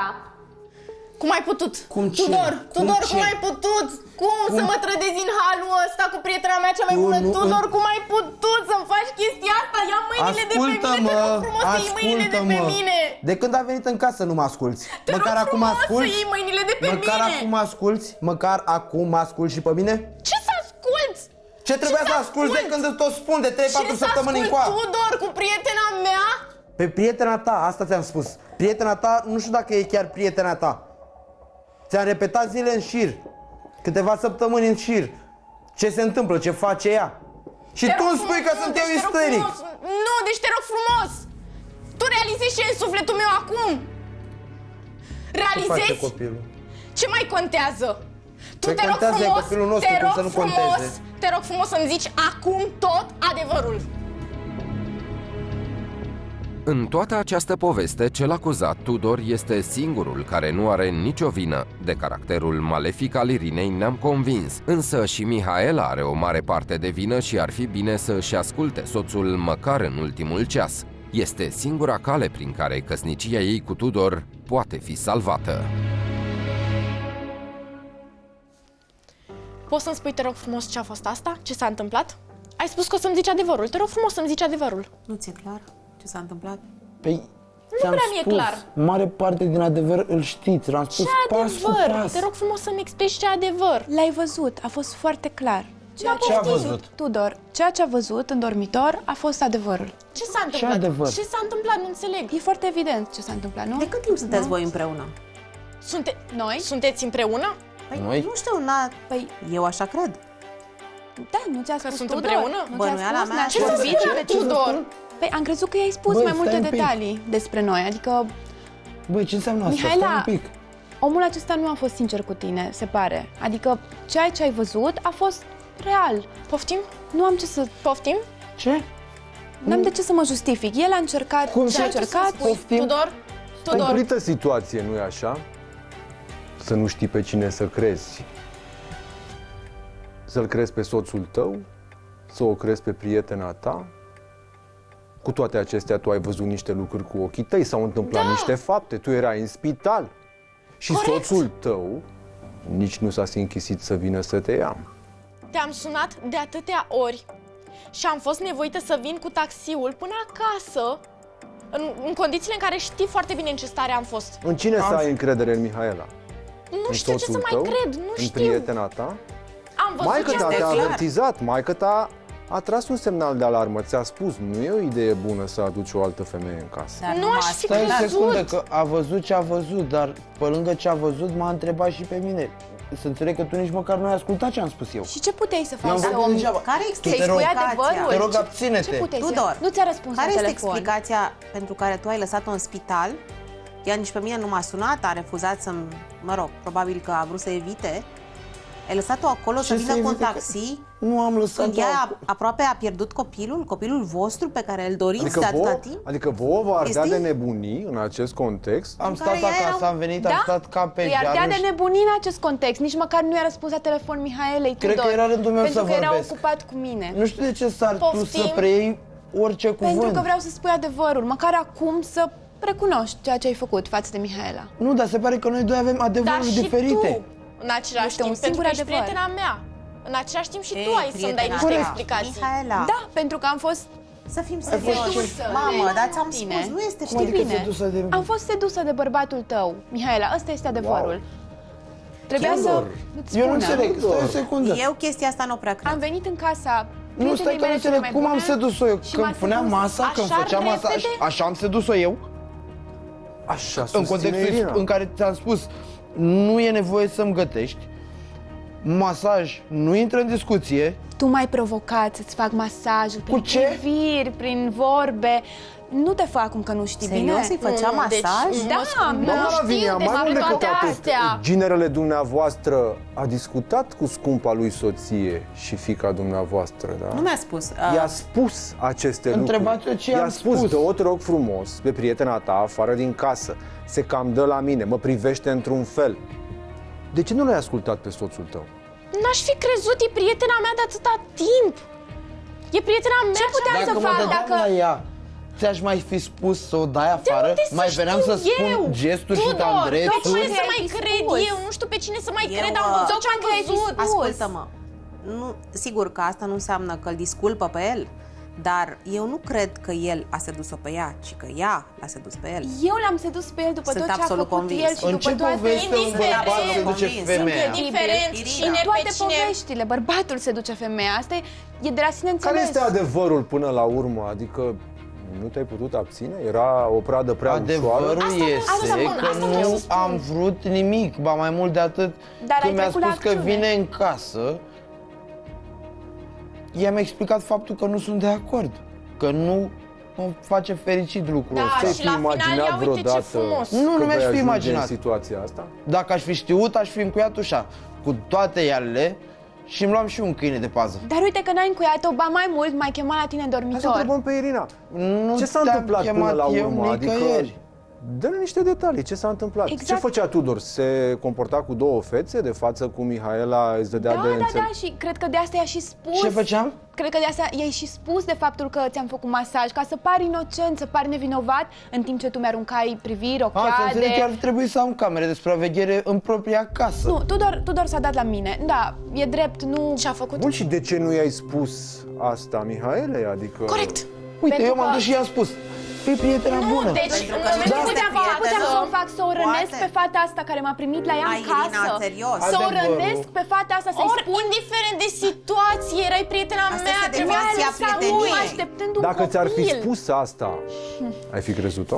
Cum ai putut? Cum ce? Tudor, cum ai putut? Cum să mă trădezi în halul ăsta cu prietena mea cea mai bună? Tudor, cum ai putut să-mi faci chestia asta? Ia mâinile de pe mine, te rog frumos să iei mâinile de pe mine. De când a venit în casă nu mă asculți. Măcar acum asculți? Să iei mâinile de pe mine. Măcar acum asculți? Măcar acum asculți și pe mine? Ce să asculți? Ce trebuia să asculti de când îți tot spun de 3-4 săptămâni încoa? Tudor cu prietena mea? Pe prietena ta, asta ți-am spus. Prietena ta, nu știu dacă e chiar prietena ta. Ți-am repetat zile în șir, câteva săptămâni în șir, ce se întâmplă, ce face ea. Și tu îmi spui că sunt eu isteric. Nu, deci te rog frumos. Tu realizezi ce e în sufletul meu acum? Realizezi? Ce face copilul? Ce mai contează? Tu Păi te rog contează frumos, copilul nostru, te cum rog să nu frumos, conteze? te rog frumos să-mi zici acum tot adevărul. În toată această poveste, cel acuzat, Tudor, este singurul care nu are nicio vină. De caracterul malefic al Irinei ne-am convins, însă și Mihaela are o mare parte de vină și ar fi bine să își asculte soțul măcar în ultimul ceas. Este singura cale prin care căsnicia ei cu Tudor poate fi salvată. Poți să-mi spui, te rog frumos, ce a fost asta? Ce s-a întâmplat? Ai spus că o să-mi zici adevărul. Te rog frumos să-mi zici adevărul. Nu ți-e clar ce s-a întâmplat? Păi, Nu prea mi-e clar. Mare parte din adevăr îl știți, l-am spus Ce pas cu adevăr? pas. Te rog frumos să-mi explici ce adevăr. L-ai văzut, a fost foarte clar. Ce a văzut? Tudor, ceea ce a văzut în dormitor a fost adevărul. Ce s-a întâmplat? adevăr? Ce s-a întâmplat? Nu înțeleg. E foarte evident ce s-a întâmplat, nu? De cât timp sunteți voi împreună? Noi? Sunteți împreună? Păi, Noi? nu știu, Păi, eu așa cred. da, nu ți-a spus sunt Tudor? împreună? Nu Bănuiala ți-a spus? mea N-a ce spus să bine zice? de Tudor! Păi am crezut că i-ai spus Băi, mai multe stai un pic. detalii despre noi, adică Băi, ce înseamnă asta? Mihaela, Stai un pic. omul acesta nu a fost sincer cu tine, se pare. Adică ceea ce ai văzut a fost real. Poftim? Nu am ce să... Poftim? Ce? N-am de ce să mă justific. El a încercat ce a încercat. Tudor? Tudor? Cumplită situație, nu-i așa? Să nu știi pe cine să crezi. Să-l crezi pe soțul tău, să o crezi pe prietena ta. Cu toate acestea, tu ai văzut niște lucruri cu ochii tăi, s-au întâmplat niște fapte, tu erai în spital. Și soțul tău nici nu s-a închisit să vină să te ia. Te-am sunat de atâtea ori și am fost nevoită să vin cu taxiul până acasă, în condițiile în care știi foarte bine în ce stare am fost. În cine să ai încredere, în Mihaela? Nu În știu ce să soțul mai tău? cred, nu În știu. prietena ta? Am văzut Maică ce ta este te-a clar. avertizat, maică ta a tras un semnal de alarmă, ți-a spus, nu e o idee bună să aduci o altă femeie în casă. Dar Nu aș fi Stai o secundă, crezut. că a văzut ce a văzut, dar pe lângă ce a văzut m-a întrebat și pe mine. Să înțeleg că tu nici măcar nu ai ascultat ce am spus eu. Și ce puteai să Eu am faci? vorbit degeaba. Care Tu explică te rog, Spui adevărul? te rog, Ce abține-te. puteai să... Tudor, Nu ți-a răspuns care la este telefon. explicația pentru care tu ai lăsat-o în spital? Ea nici pe mine nu m-a sunat, a refuzat să-mi, mă rog, probabil că a vrut să evite. Ai lăsat-o acolo să Ce vină să cu un evite? taxi Nu am lăsat. când ea aproape a pierdut copilul vostru pe care îl doriți de atâta timp? Adică vouă vă ardea Este- de nebunii în acest context? Am în stat care ea acasă, era- am venit, am stat ca pe Îi ardea geam. de nebunii în acest context. Nici măcar nu i-a răspuns la telefon Mihaelei Cred Tudor. că era rândul meu pentru să că era vorbesc. ocupat cu mine. Nu știu de ce sar tu Poftim. să preiei orice cuvânt. Pentru că vreau să spui adevărul. Măcar acum să recunoști ceea ce ai făcut față de Mihaela. Nu, dar se pare că noi doi avem Dar adevăruri și diferite. tu, în același Este un timp, pentru singur că ești adevăr. prietena mea. În același timp și Ei, tu ai să-mi dai prietena niște ta, explicații. Mihaela, Da, pentru că am fost... să fim fost serioși. ce? Mamă, dar ți-am Tine. spus, nu este Știi adică bine. sedusă de- Am fost sedusă de bărbatul tău, Mihaela. Ăsta este adevărul. Trebuia să îți Eu nu spună. înțeleg, stai o secundă. Eu chestia asta nu prea cred. Am venit în casa Nu, stai că nu înțeleg cum am sedus-o eu. și m-a Când puneam sedus masa, când așa făceam masaj, repede? așa am sedus-o eu. Așa În susține contextul Irina. în care ți-am spus, nu e nevoie să-mi gătești, masaj nu intră în discuție. Tu m-ai provocat să-ți fac masajul prin ce? priviri, prin vorbe. Nu te fă acum că nu știi Serios, îi bine. făcea Nu, deci, masaj? Da, Doamna Lavinia, de mai mult decât toate atât, astea. ginerele dumneavoastră a discutat cu scumpa lui soție și fiica dumneavoastră, da? Nu mi-a spus. I-a spus aceste Întrebați-o lucruri. ce I-a am spus, spus. dă-o, te rog frumos, pe prietena ta afară din casă. Se cam dă la mine, mă privește într-un fel. De ce nu l-ai ascultat pe soțul tău? N-aș fi crezut, e prietena mea de atâta timp. E prietena mea. Ce puteam Dacă să mă fac dădeam dacă... la ea, ți-aș mai fi spus să o dai afară? unde să Mai veneam să știu spun eu? gesturi și Tudor, tandrețuri? pe cine să ai mai fi cred spus? eu? Nu știu pe cine să mai Eu, cred, am văzut ce am tocmai că ai fi văzut. spus. Ascultă-mă, nu, sigur că asta nu înseamnă că îl disculpă pe el, Dar eu nu cred că el a sedus-o pe ea, ci că ea l-a sedus pe el. Eu l-am sedus pe el după Sunt tot ce a absolut făcut convins. el și În după ce toate... poveste un bărbat se duce femeia? Indiferent cine Toate pe cine... poveștile, bărbatul se duce femeia. Asta e de la sine Care înțeles. este adevărul până la urmă? Adică nu te-ai putut abține? Era o pradă prea ușoară? Adevărul este că nu am vrut nimic, ba mai mult de atât. Dar ai Când mi-a trecut la spus că acțiune. vine în casă, i-am explicat faptul că nu sunt de acord, că nu mă face fericit lucrul ăsta. Da, și la final, ia uite ce frumos. Nu mi-aș fi imaginat. în situația asta? Dacă aș fi știut, aș fi încuiat ușa cu toate iarele și îmi luam și un câine de pază. Dar uite că n-ai încuiat-o, ba mai mult, m-ai chemat la tine în Hai să dormitor. întrebăm pe Irina. Nu Ce s-a te-am întâmplat până chemat la eu urmă? Adică, nicăieri. dă-ne niște detalii, ce s-a întâmplat? Exact. Ce făcea Tudor? Se comporta cu două fețe de față cu Mihaela, îți dădea de Da, și cred că de asta i-a și spus. Ce făceam? Cred că de asta i-ai și spus de faptul că ți-am făcut masaj, ca să pari inocent, să pari nevinovat, în timp ce tu mi-aruncai priviri, Să înțeleg ochiade. că ar trebui să am camere de supraveghere în propria casă. Nu, Tudor s-a dat la mine. Da, e drept, nu... Ce-a făcut? Bun, și de ce nu i-ai spus asta, Mihaele? Adică... Corect. Uite, Pentru eu m-am că- dus și i-am spus, fii prietena bună. Deci, în că momentul nu de este față, Puteam să o fac, să o rănesc Poate. pe fata asta care m-a primit la ea Hai, în Irina, casă. serios. Să o Adevărul. rănesc pe fata asta, să-i ori, spun... indiferent de situație, erai prietena Asta mea, este trebuia definiția să mă prieteniei. așteptând un Dacă ți-ar fi copil. spus asta, ai fi crezut-o?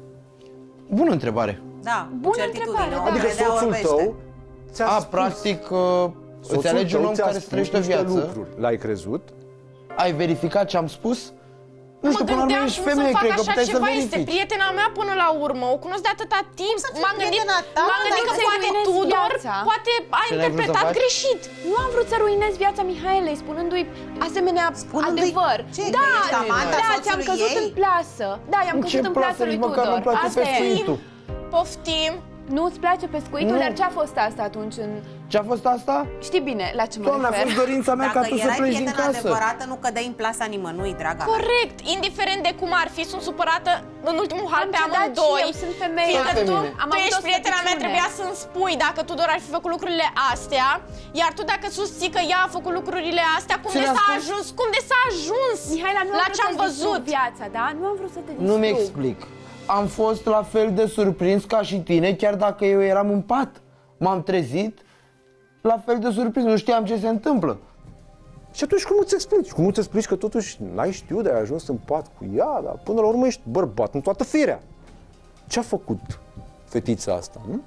Bună întrebare. Da, Bună certitudine. întrebare, da. Adică Vedea soțul orbește. tău ți-a A, spus. practic, Soțul îți alegi un tău om ți-a care să spus trăiește o niște viață, lucruri. L-ai crezut? ai verificat ce am spus? Nu Mă știu, până la urmă gândeam ești cum să femeie, fac cred că așa puteai să ceva, este verifici. prietena mea până la urmă, o cunosc de atâta timp, să fii m-am gândit, prietena ta, m-am gândit că dacă poate să-i ruinezi Tudor, viața. poate a Ce n-ai vrut să interpretat faci? greșit. Nu am vrut să ruinez viața Mihaelei, spunându-i asemenea Spunându-i adevăr. ce, că Da, ești amanta da, soțului ți-am căzut ei? în plasă. Da, i-am Ce căzut în plasă, plasă lui nici măcar Tudor. nu-mi place Asta e. pescuitul. Poftim. Nu-ți place pescuitul? Nu. Dar ce a fost asta atunci? Ce a fost asta? Știi bine la ce mă Doamne, a refer. fost dorința mea ca Dacă tu să erai pleci din prietena casă. adevărată, nu cădeai în plasa nimănui, draga mea. Corect, indiferent de cum ar fi, sunt supărată în ultimul hal Am pe cedat și amândoi. eu, sunt femeie. Fiindcă Tot tu, pe mine. Am tu avut ești o prietena mea, slăbiciune. trebuia să-mi spui dacă Tudor ar fi făcut lucrurile astea, iar tu dacă susții că ea a făcut lucrurile astea, cum Ce de le-a s-a spus? ajuns? Cum de s-a ajuns Mihaela, nu la am ce am vrut să-ți distrug văzut? viața, da? Nu am vrut să te distrug. Nu mi explic. Am fost la fel de surprins ca și tine, chiar dacă eu eram în pat. M-am trezit la fel de surprins, nu știam ce se întâmplă. Și atunci cum îți explici? Cum îți explici că totuși n-ai știut de ai ajuns în pat cu ea, dar până la urmă ești bărbat în toată firea. Ce-a făcut fetița asta, nu?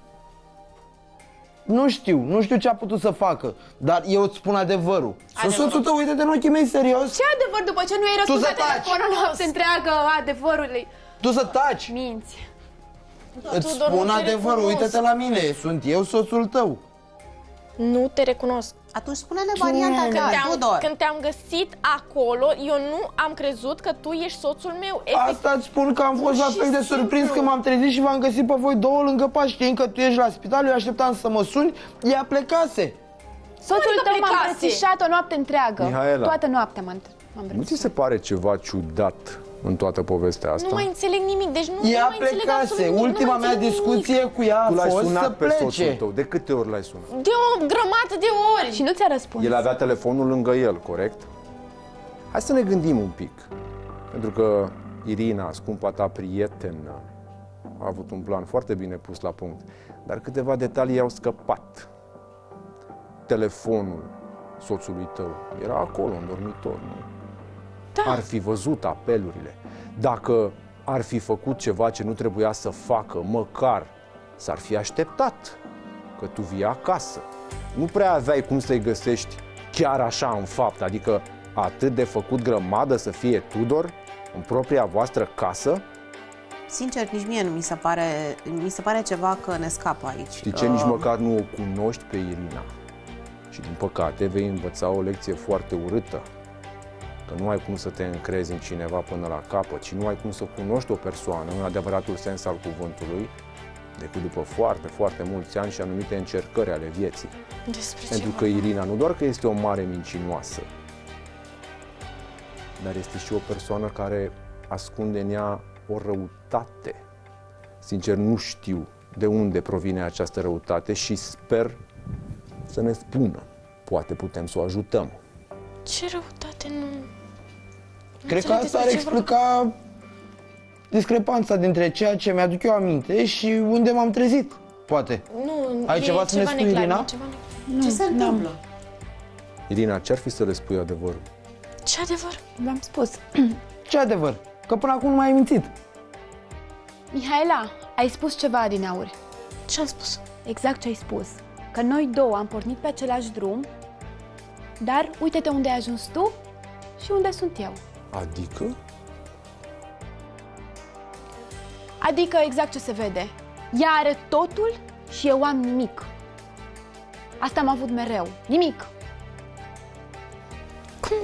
Nu știu ce a putut să facă, dar eu îți spun adevărul. Sunt soțul tău, uite-te în ochii mei, serios. Ce adevăr după ce nu ai Tu răspuns să la taci. telefonul o noapte întreagă adevărului? Tu să taci. Minți. Îți Tudor, spun nu te adevărul, recunosc. uite-te la mine, sunt eu soțul tău. Nu te recunosc. Atunci spune-ne varianta ta, Tudor. Când te-am găsit acolo, eu nu am crezut că tu ești soțul meu. Asta îți spun că am fost la și fel de simplu. surprins când m-am trezit și v-am găsit pe voi două lângă pas, știind că tu ești la spital, eu așteptam să mă suni, ea plecase. Soțul adică tău m-a plecase? îmbrățișat o noapte întreagă. Mihaela. Toată noaptea m-am Nu îmbrățișat. ți se pare ceva ciudat în toată povestea asta? Nu mai înțeleg nimic, deci nu Ea mai înțeleg plecase, absolut nimic, ultima nu mai mea înțeleg discuție cu ea a Tu l-ai fost să sunat pe soțul plece. tău. De câte ori l-ai sunat? nimic. De o grămadă de ori. Și nu ți-a răspuns. El avea telefonul lângă el, corect? Hai să ne gândim un pic. Pentru că Irina, scumpa ta prietenă, a avut un plan foarte bine pus la punct, dar câteva detalii au scăpat. Telefonul soțului tău era acolo, în dormitor, nu? Da. Ar fi văzut apelurile. Dacă ar fi făcut ceva ce nu trebuia să facă, măcar s-ar fi așteptat că tu vii acasă. Nu prea aveai cum să-i găsești chiar așa în fapt, adică atât de făcut grămadă să fie Tudor în propria voastră casă. Sincer, nici mie nu mi se pare ceva că ne scapă aici. Știi ce? Nici măcar nu o cunoști pe Irina. Și din păcate vei învăța o lecție foarte urâtă. Că nu ai cum să te încrezi în cineva până la capăt și nu ai cum să cunoști o persoană în adevăratul sens al cuvântului decât după foarte, foarte mulți ani și anumite încercări ale vieții. Despre Pentru că Irina nu doar că este o mare mincinoasă, dar este și o persoană care ascunde în ea o răutate. Sincer, nu știu de unde provine această răutate și sper să ne spună. Poate putem să o ajutăm. Ce răutate, nu... Cred că asta ar explica discrepanța dintre ceea ce mi-aduc eu aminte și unde m-am trezit, poate. Nu, ai ceva să ne spui, Irina? Ce se întâmplă? Irina, ce-ar fi să le spui adevărul? Ce adevăr? V-am spus. Ce adevăr? Că până acum nu m-ai mințit. Mihaela, ai spus ceva adineauri. Ce am spus? Exact ce ai spus. Că noi două am pornit pe același drum, dar uite-te unde ai ajuns tu și unde sunt eu. Adică? Adică exact ce se vede. Ea are totul și eu am nimic. Asta am avut mereu. Nimic. Cum?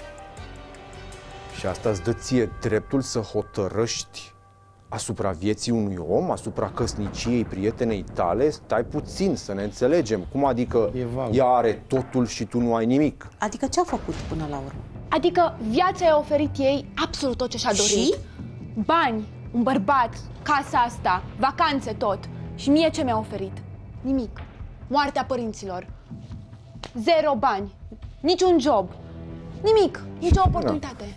Și asta îți dă ție dreptul să hotărăști asupra vieții unui om, asupra căsniciei prietenei tale? Stai puțin să ne înțelegem. Cum adică ea are totul și tu nu ai nimic? Adică ce a făcut până la urmă? Adică viața i-a oferit ei absolut tot ce și-a dorit. Și? Bani, un bărbat, casa asta, vacanțe, tot. Și mie ce mi-a oferit? Nimic. Moartea părinților. 0 bani. Niciun job. Nimic. Nicio oportunitate.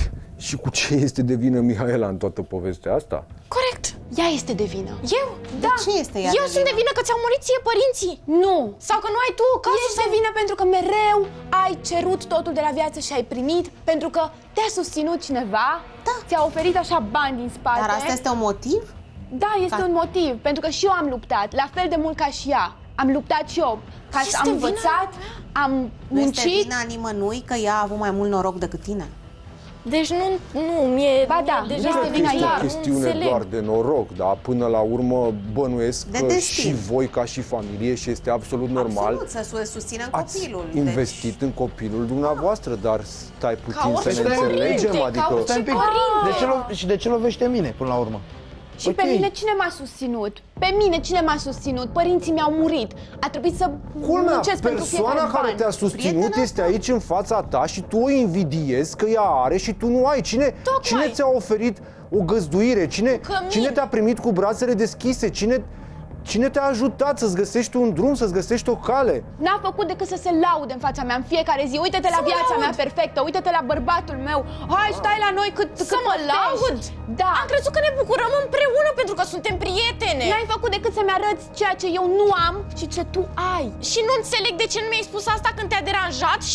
Și cu ce este de vină Mihaela în toată povestea asta? Corect. Ea este de vină. Eu? De ce este ea Eu sunt de vină că ți-au murit ție părinții. Nu. Sau că nu ai tu cazul. Ești de vină pentru că mereu ai cerut totul de la viață și ai primit, pentru că te-a susținut cineva, ți-a oferit așa bani din spate. Dar asta este un motiv? Da, este un motiv, pentru că și eu am luptat, la fel de mult ca și ea. Am luptat și eu, ca să am învățat, am muncit. Nu este vina nimănui că ea a avut mai mult noroc decât tine? Deci nu, mie... Ba da, deja este vina este ei. o chestiune doar de noroc, dar până la urmă bănuiesc că și voi ca și familie, și este absolut normal, absolut, să susținem copilul. Ați investit în copilul dumneavoastră, dar stai puțin să ne înțelegem, adică... Stai un pic. Și de ce lovește mine până la urmă? Și pe mine cine m-a susținut? Pe mine cine m-a susținut? Părinții mi-au murit. A trebuit să muncesc pentru fiecare persoana care te-a susținut este aici în fața ta și tu o invidiezi că ea are și tu nu ai. Cine ți-a oferit o găzduire? Cine te-a primit cu brațele deschise? Cine te-a ajutat să-ți găsești un drum, să-ți găsești o cale? N-a făcut decât să se laude în fața mea în fiecare zi. Uite-te la viața mea perfectă, uite-te la bărbatul meu. Hai, stai la noi cât mă laud? Da. Am crezut că ne bucurăm împreună pentru că suntem prietene. N-ai făcut decât să-mi arăți ceea ce eu nu am și ce tu ai. Și nu înțeleg de ce nu mi-ai spus asta când te-a deranjat și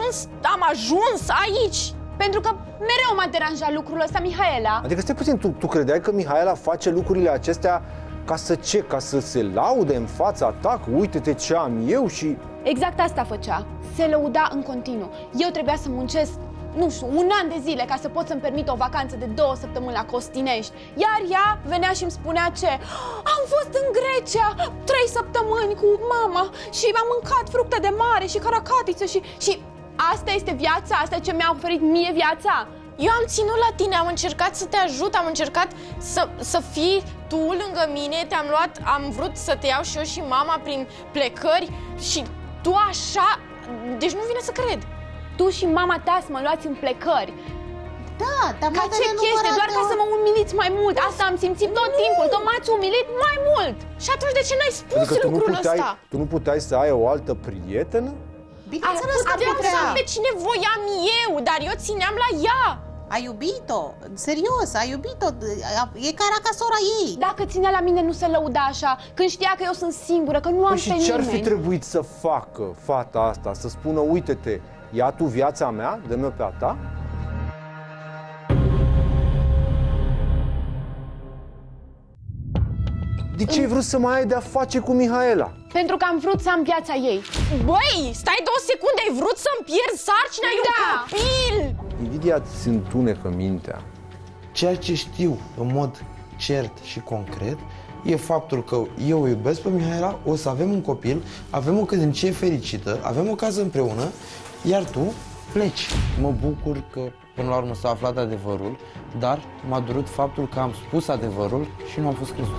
am ajuns aici. Pentru că mereu m-a deranjat lucrul ăsta, Mihaela. Adică stai puțin, tu credeai că Mihaela face lucrurile acestea ca să ce? Ca să se laude în fața ta? Că uite-te ce am eu și... Exact asta făcea. Se lăuda în continuu. Eu trebuia să muncesc, nu știu, 1 an de zile ca să pot să-mi permit o vacanță de 2 săptămâni la Costinești. Iar ea venea și îmi spunea ce? Am fost în Grecia 3 săptămâni cu mama și am mâncat fructe de mare și caracatițe și asta este viața? Asta e ce mi-a oferit mie viața? Eu am ținut la tine, am încercat să te ajut, am încercat să fii tu lângă mine, am vrut să te iau și eu și mama prin plecări și tu așa, deci nu vine să cred. Tu și mama ta să mă luați în plecări. Da, dar ca ce chestie, doar ca să mă umiliți mai mult. Asta am simțit tot timpul, că m-ați umilit mai mult. Și atunci de ce n-ai spus lucrul ăsta? Tu nu puteai să ai o altă prietenă? Bineînțeles că puteam să am pe cine voiam eu, dar eu țineam la ea. Ai iubit-o, serios, ai iubit-o, e ca era ca sora ei. Dacă ținea la mine nu se lăuda așa, când știa că eu sunt singură, că nu am pe nimeni. Și ce-ar fi trebuit să facă fata asta? Să spună, uite-te, ia tu viața mea, dă-mi-o pe a ta? De ce ai vrut să mai ai de-a face cu Mihaela? Pentru că am vrut să am viața ei. Băi, stai 2 secunde, ai vrut să-mi pierzi sarcina, e un copil! Invidia ți întunecă mintea. Ceea ce știu în mod cert și concret e faptul că eu o iubesc pe Mihaela, o să avem un copil, avem o căsnicie fericită, avem o casă împreună, iar tu pleci. Mă bucur că până la urmă s-a aflat adevărul, dar m-a durut faptul că am spus adevărul și nu am fost crezut.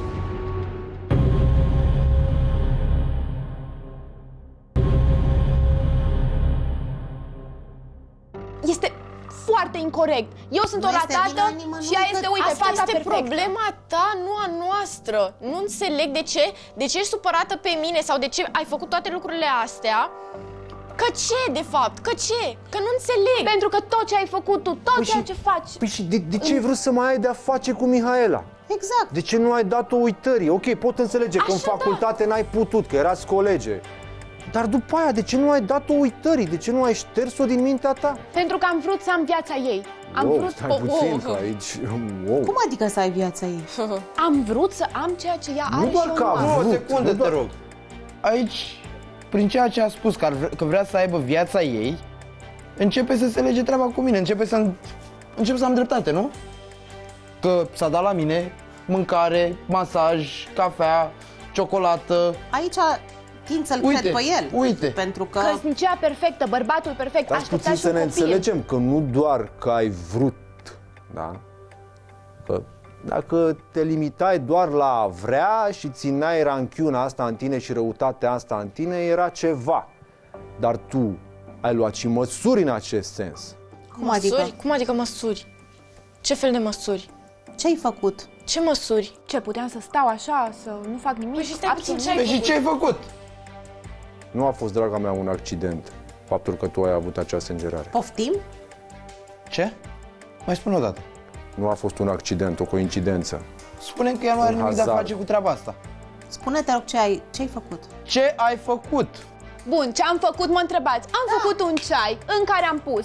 Este foarte incorect. Eu sunt o ratată și ea este, uite, fata asta este perfectă. problema ta, nu a noastră. Nu înțeleg de ce ești supărată pe mine sau de ce ai făcut toate lucrurile astea Că ce, de fapt? Că ce? Că nu înțeleg. Pentru că tot ce ai făcut tu, tot ceea ce faci... Păi și de ce ai vrut să mai ai de-a face cu Mihaela? Exact. De ce nu ai dat-o uitării? Ok, pot înțelege că în facultate n-ai putut, că erați colege. Dar după aia, de ce nu ai dat-o uitării? De ce nu ai șters-o din mintea ta? Pentru că am vrut să am viața ei. Am Wow, vrut... stai puțin, că aici... Wow. Cum adică să ai viața ei? Am vrut să am ceea ce ea are doar și eu că nu am am. vrut. O secundă, te rog. Aici, prin ceea ce a spus, că vrea să aibă viața ei, începe să se lege treaba cu mine, încep să am dreptate, nu? Că s-a dat la mine mâncare, masaj, cafea, ciocolată. Aici tind să-l cred pe el. Uite. Pentru că... Căsnicia perfectă, bărbatul perfect, Dar puțin aștepta și să un ne copil. înțelegem că nu doar că ai vrut, da? Că dacă te limitai doar la a vrea și țineai ranchiuna asta în tine și răutatea asta în tine, era ceva. Dar tu ai luat și măsuri în acest sens. Cum adică? Măsuri? Cum adică măsuri? Ce fel de măsuri? Ce ai făcut? Ce măsuri? Ce, puteam să stau așa, să nu fac nimic? Păi și stai puțin, Absolut. ce ai Păi și ce ai făcut? Nu a fost, draga mea, un accident faptul că tu ai avut acea sângerare. Poftim? Ce? Mai spune o dată. Nu a fost un accident, o coincidență. Spune că ea nu are Un nimic de a hazard. face cu treaba asta. Spune-te, rog, ce ai făcut? Ce ai făcut? Bun, ce am făcut, mă întrebați? Am făcut un ceai în care am pus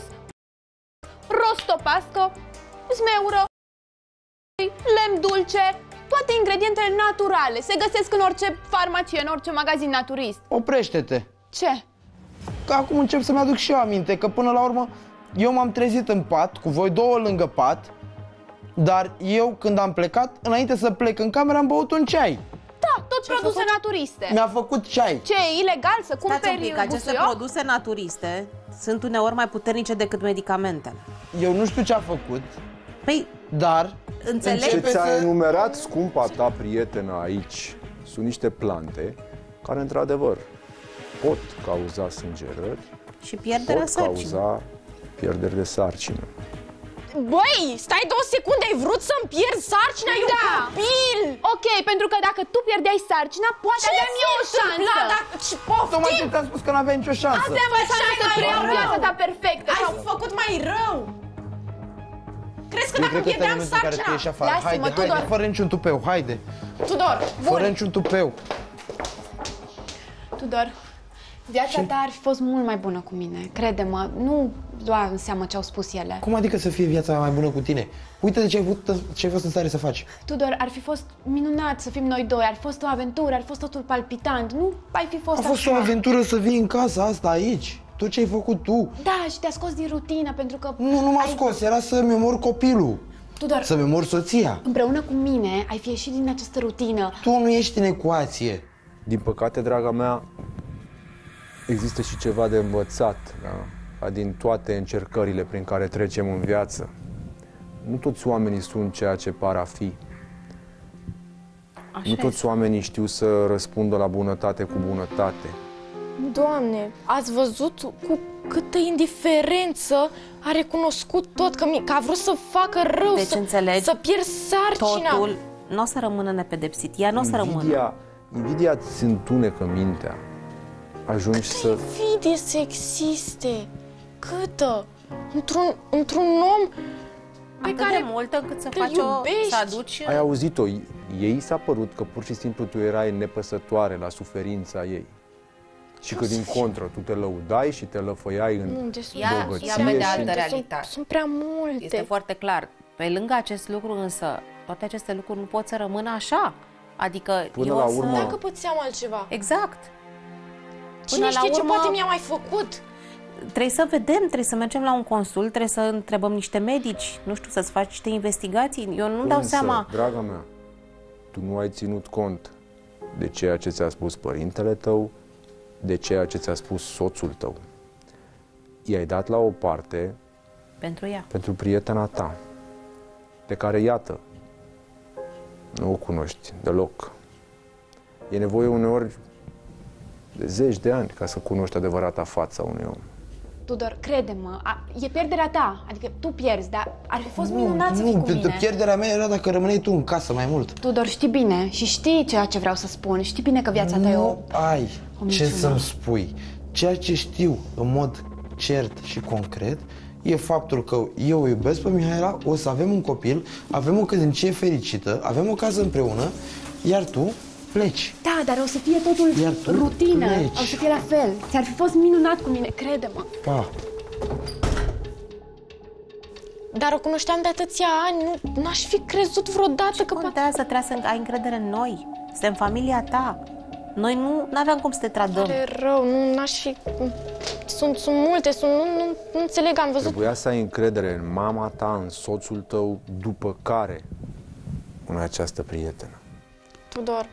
rostopască, zmeură, lemn dulce, toate ingredientele naturale. Se găsesc în orice farmacie, în orice magazin naturist. Oprește-te. Ce? Că acum încep să-mi aduc și eu aminte că până la urmă eu m-am trezit în pat, cu voi două lângă pat, dar eu când am plecat, înainte să plec în cameră, am băut un ceai. Da, tot produse naturiste. Mi-a făcut ceai. Ce, e ilegal să Stați un cumperi pic, aceste busuioc? produse naturiste sunt uneori mai puternice decât medicamentele. Eu nu știu ce a făcut, Păi, dar înțelegi? Ce Începe ți-a să- enumerat scumpa ta prietenă aici sunt niște plante care, într-adevăr, pot cauza sângerări, Și pierderea pot sarcinii. cauza pierderi de sarcină. Băi, stai 2 secunde, ai vrut să-mi pierd sarcina? E un copil! Ok, pentru că dacă tu pierdeai sarcina, poate aveam eu o șansă. tocmai ce ți-am spus că n-aveai nicio șansă. Aveam o șansă să preiau viața ta perfectă. Ai sau- făcut mai rău! Crezi că Eu dacă cred că ăsta e pierdeam momentul în care tu sarcina... ieși afară. Lasă-mă, Haide, Tudor. haide, fără niciun tupeu, haide. Tudor, Fără niciun tupeu. Tudor, viața ta ar fi fost mult mai bună cu mine, crede-mă, nu lua în seamă ce au spus ele. Cum adică să fie viața mai bună cu tine? Uite ce ai fost în stare să faci. Tudor, ar fi fost minunat să fim noi doi, ar fi fost o aventură, ar fi fost totul palpitant, nu ai fi fost A fost așa. o aventură să vii în casa asta, aici. Tot ce ai făcut tu. Da, și te-a scos din rutină, pentru că... Nu m-a scos, era să-mi omor copilul. Tudor, Să-mi omor soția. împreună cu mine ai fi ieșit din această rutină. Tu nu ești în ecuație. Din păcate, draga mea, există și ceva de învățat, da? Din toate încercările prin care trecem în viață. Nu toți oamenii sunt ceea ce par a fi. Nu toți oamenii știu să răspundă la bunătate cu bunătate. Doamne, ați văzut cu câtă indiferență a recunoscut tot, că a vrut să facă rău, Deci, înțelegi, să pierd sarcina. Totul nu o să rămână nepedepsit. Ea nu o să rămână. Invidia îți întunecă mintea. Ajungi să... Invidie să existe. Câtă? Într-un om pe Atât de care multă încât să te faci iubești. să aduci... Ai auzit-o, ei s-a părut că pur și simplu tu erai nepăsătoare la suferința ei. Și că din contră, tu te lăudai și te lăfăiai în Ea bogăție vede și... altă realitate. Sunt prea multe. Este foarte clar. Pe lângă acest lucru însă, toate aceste lucruri nu pot să rămână așa. Adică Până eu la o să... urmă- Dacă pățeam altceva. Exact. Cine știe ce poate mi-a mai făcut? Trebuie să vedem, trebuie să mergem la un consult, trebuie să întrebăm niște medici, nu știu, să-ți faci niște investigații. Eu nu-mi dau Însă, seama. draga mea, tu nu ai ținut cont de ceea ce ți-a spus părintele tău, de ceea ce ți-a spus soțul tău. I-ai dat la o parte Pentru ea. pentru prietena ta, pe care, iată, nu o cunoști deloc. E nevoie uneori de zeci de ani ca să cunoști adevărata fața unui om. Tudor, crede-mă, e pierderea ta, adică tu pierzi, dar ar fi fost minunat să fii cu mine. Pierderea mea era dacă rămâneai tu în casă mai mult. Tudor, știi bine și știi ceea ce vreau să spun, știi bine că viața ta e o... Nu ai ce minciună. să-mi spui. Ceea ce știu în mod cert și concret e faptul că eu o iubesc pe Mihaela, o să avem un copil, avem o căsnicie fericită, avem o casă împreună, iar tu pleci. Da, dar o să fie totul rutină, o să fie la fel. Ți-ar fi fost minunat cu mine, crede-mă. Pa. Dar o cunoșteam de atâția ani, n-aș fi crezut vreodată că... Contează, trebuie să ai încredere în noi. Suntem familia ta. Noi nu aveam cum să te tradăm. Pare rău, n-aș fi... Sunt multe, nu înțeleg, am văzut... Trebuia să ai încredere în mama ta, în soțul tău, după care în această prietenă. Tudor,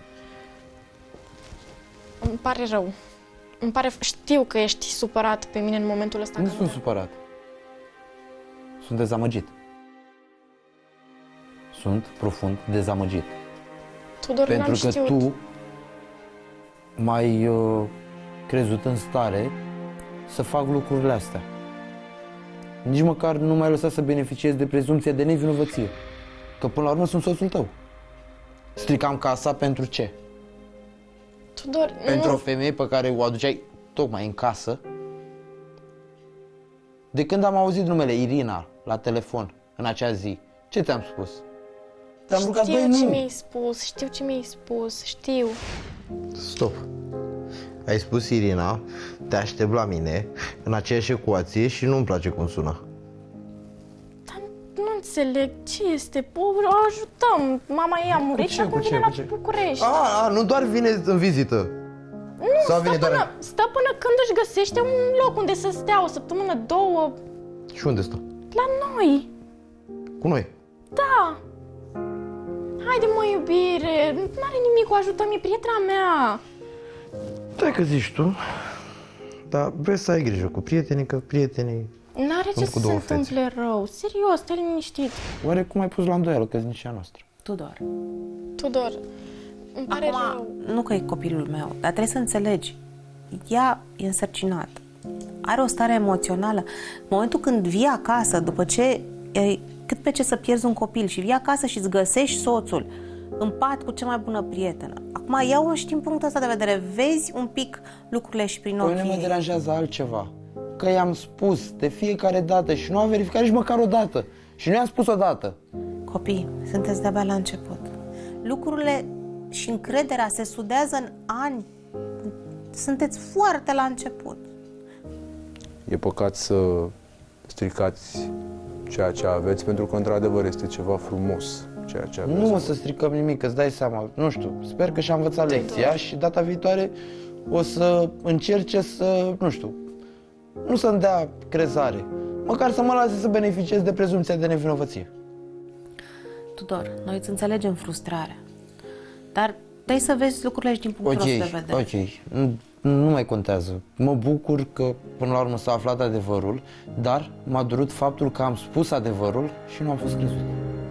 îmi pare rău. Știu că ești supărat pe mine în momentul ăsta. Nu sunt supărat. Sunt dezamăgit. Sunt profund dezamăgit. Tudor, pentru că știut. tu m-ai crezut în stare să fac lucrurile astea. Nici măcar nu m-ai lăsat să beneficiez de prezumția de nevinovăție. Că până la urmă sunt soțul tău. Stricam casa pentru ce? Tudor, Pentru o femeie pe care o aduceai tocmai în casă. De când am auzit numele Irina la telefon în acea zi, ce ți-am spus? Te-am rugat, băi, nu. Știu ce mi-ai spus, știu. Stop. Ai spus Irina, te aștept la mine în aceeași ecuație și nu-mi place cum sună. Dar nu înțeleg ce este. O ajutăm. Mama ei a murit și acum vine la București. Nu doar vine în vizită. Nu, stă până când își găsește un loc unde să stea, o săptămână, două. Și unde stă? La noi. Cu noi? Da. Haide, mă, iubire, n-are nimic, o ajutăm, e prietena mea. Da, că zici tu, dar vrei să ai grijă cu prietenii, că prietenii... N-are ce să se întâmple rău, serios, stai liniștit. Oare cum ai pus la îndoială căsnicia noastră? Tudor, îmi pare rău. Nu că e copilul meu, dar trebuie să înțelegi. Ea e însărcinată, are o stare emoțională. În momentul când vii acasă, după ce cât pe ce să pierzi un copil și vii acasă și îți găsești soțul în pat cu cea mai bună prietenă. Acum iau și din punctul ăsta de vedere, vezi un pic lucrurile și prin ochii. Păi nu mă deranjează altceva. Că i-am spus de fiecare dată și nu am verificat nici măcar o dată. Și nu i-am spus o dată. Copii, sunteți de-abia la început. Lucrurile și încrederea se sudează în ani. Sunteți foarte la început. E păcat să stricați ceea ce aveți, pentru că într-adevăr este ceva frumos ceea ce aveți. Nu o să stricăm nimic, îți dai seama. Nu știu, sper că și-a învățat lecția și data viitoare o să încerce să, nu știu, nu să-mi dea crezare. Măcar să mă lase să beneficiez de prezumția de nevinovăție. Tudor, noi îți înțelegem frustrarea, dar trebuie să vezi lucrurile și din punctul ăsta de vedere. Ok, nu mai contează. Mă bucur că până la urmă s-a aflat adevărul, dar m-a durut faptul că am spus adevărul și nu am fost crezut.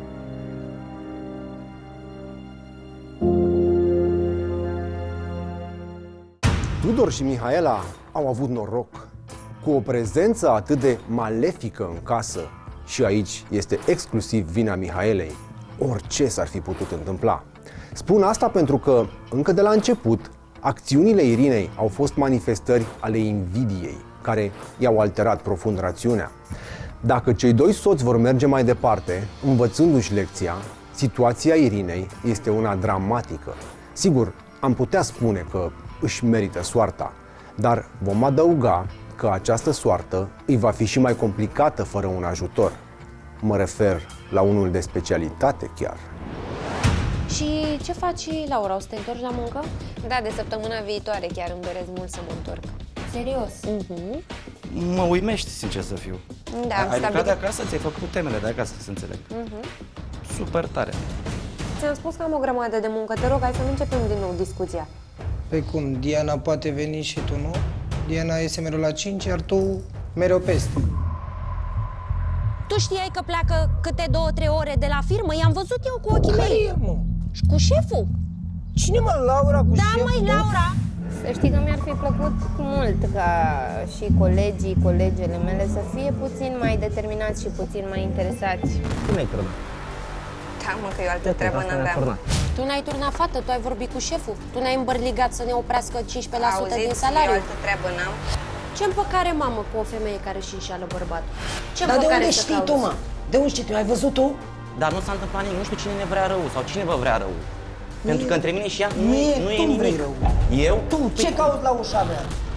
Tudor și Mihaela au avut noroc. Cu o prezență atât de malefică în casă, și aici este exclusiv vina Mihaelei, orice s-ar fi putut întâmpla. Spun asta pentru că, încă de la început, acțiunile Irinei au fost manifestări ale invidiei, care i-au alterat profund rațiunea. Dacă cei doi soți vor merge mai departe, învățându-și lecția, situația Irinei este una dramatică. Sigur, am putea spune că își merită soarta, dar vom adăuga că această soartă îi va fi și mai complicată fără un ajutor. Mă refer la unul de specialitate chiar. Și ce faci, Laura? O să te întorci la muncă? Da, de săptămâna viitoare chiar îmi doresc mult să mă întorc. Serios? Mă uimești, sincer să fiu. Da, ai lucrat de acasă? Ți-ai făcut temele de acasă, să înțeleg. Super tare. Ți-am spus că am o grămadă de muncă. Te rog, hai să nu începem din nou discuția. Păi cum, Diana poate veni și tu nu? Diana iese mereu la 5, iar tu mereu peste. Tu știai că pleacă câte 2-3 ore de la firmă? I-am văzut eu cu ochii mei. Care, mă? Și cu șeful. Cine, mă, Laura cu șeful? Da, măi, Laura! Să știi că mi-ar fi plăcut mult ca și colegele mele să fie puțin mai determinați și puțin mai interesați. Cine-i crede? Da, mă, că eu altă treabă n-aveam. Tu n-ai turnat fată, tu ai vorbit cu șeful. Tu n-ai îmbărligat să ne oprească 15% din salariu. Eu altă treabă n-am. Ce împăcare, mamă, cu o femeie care își înșeală bărbatul? Ce Dar de împăcare unde să știi cauți? tu, mă? De unde știi tu? Ai văzut tu? Dar nu s-a întâmplat nimic, nu știu cine ne vrea rău sau cine vă vrea rău. Pentru că între mine și ea nu e tu nimic. vrei rău. Eu? Tu, ce cauți la ușa mea?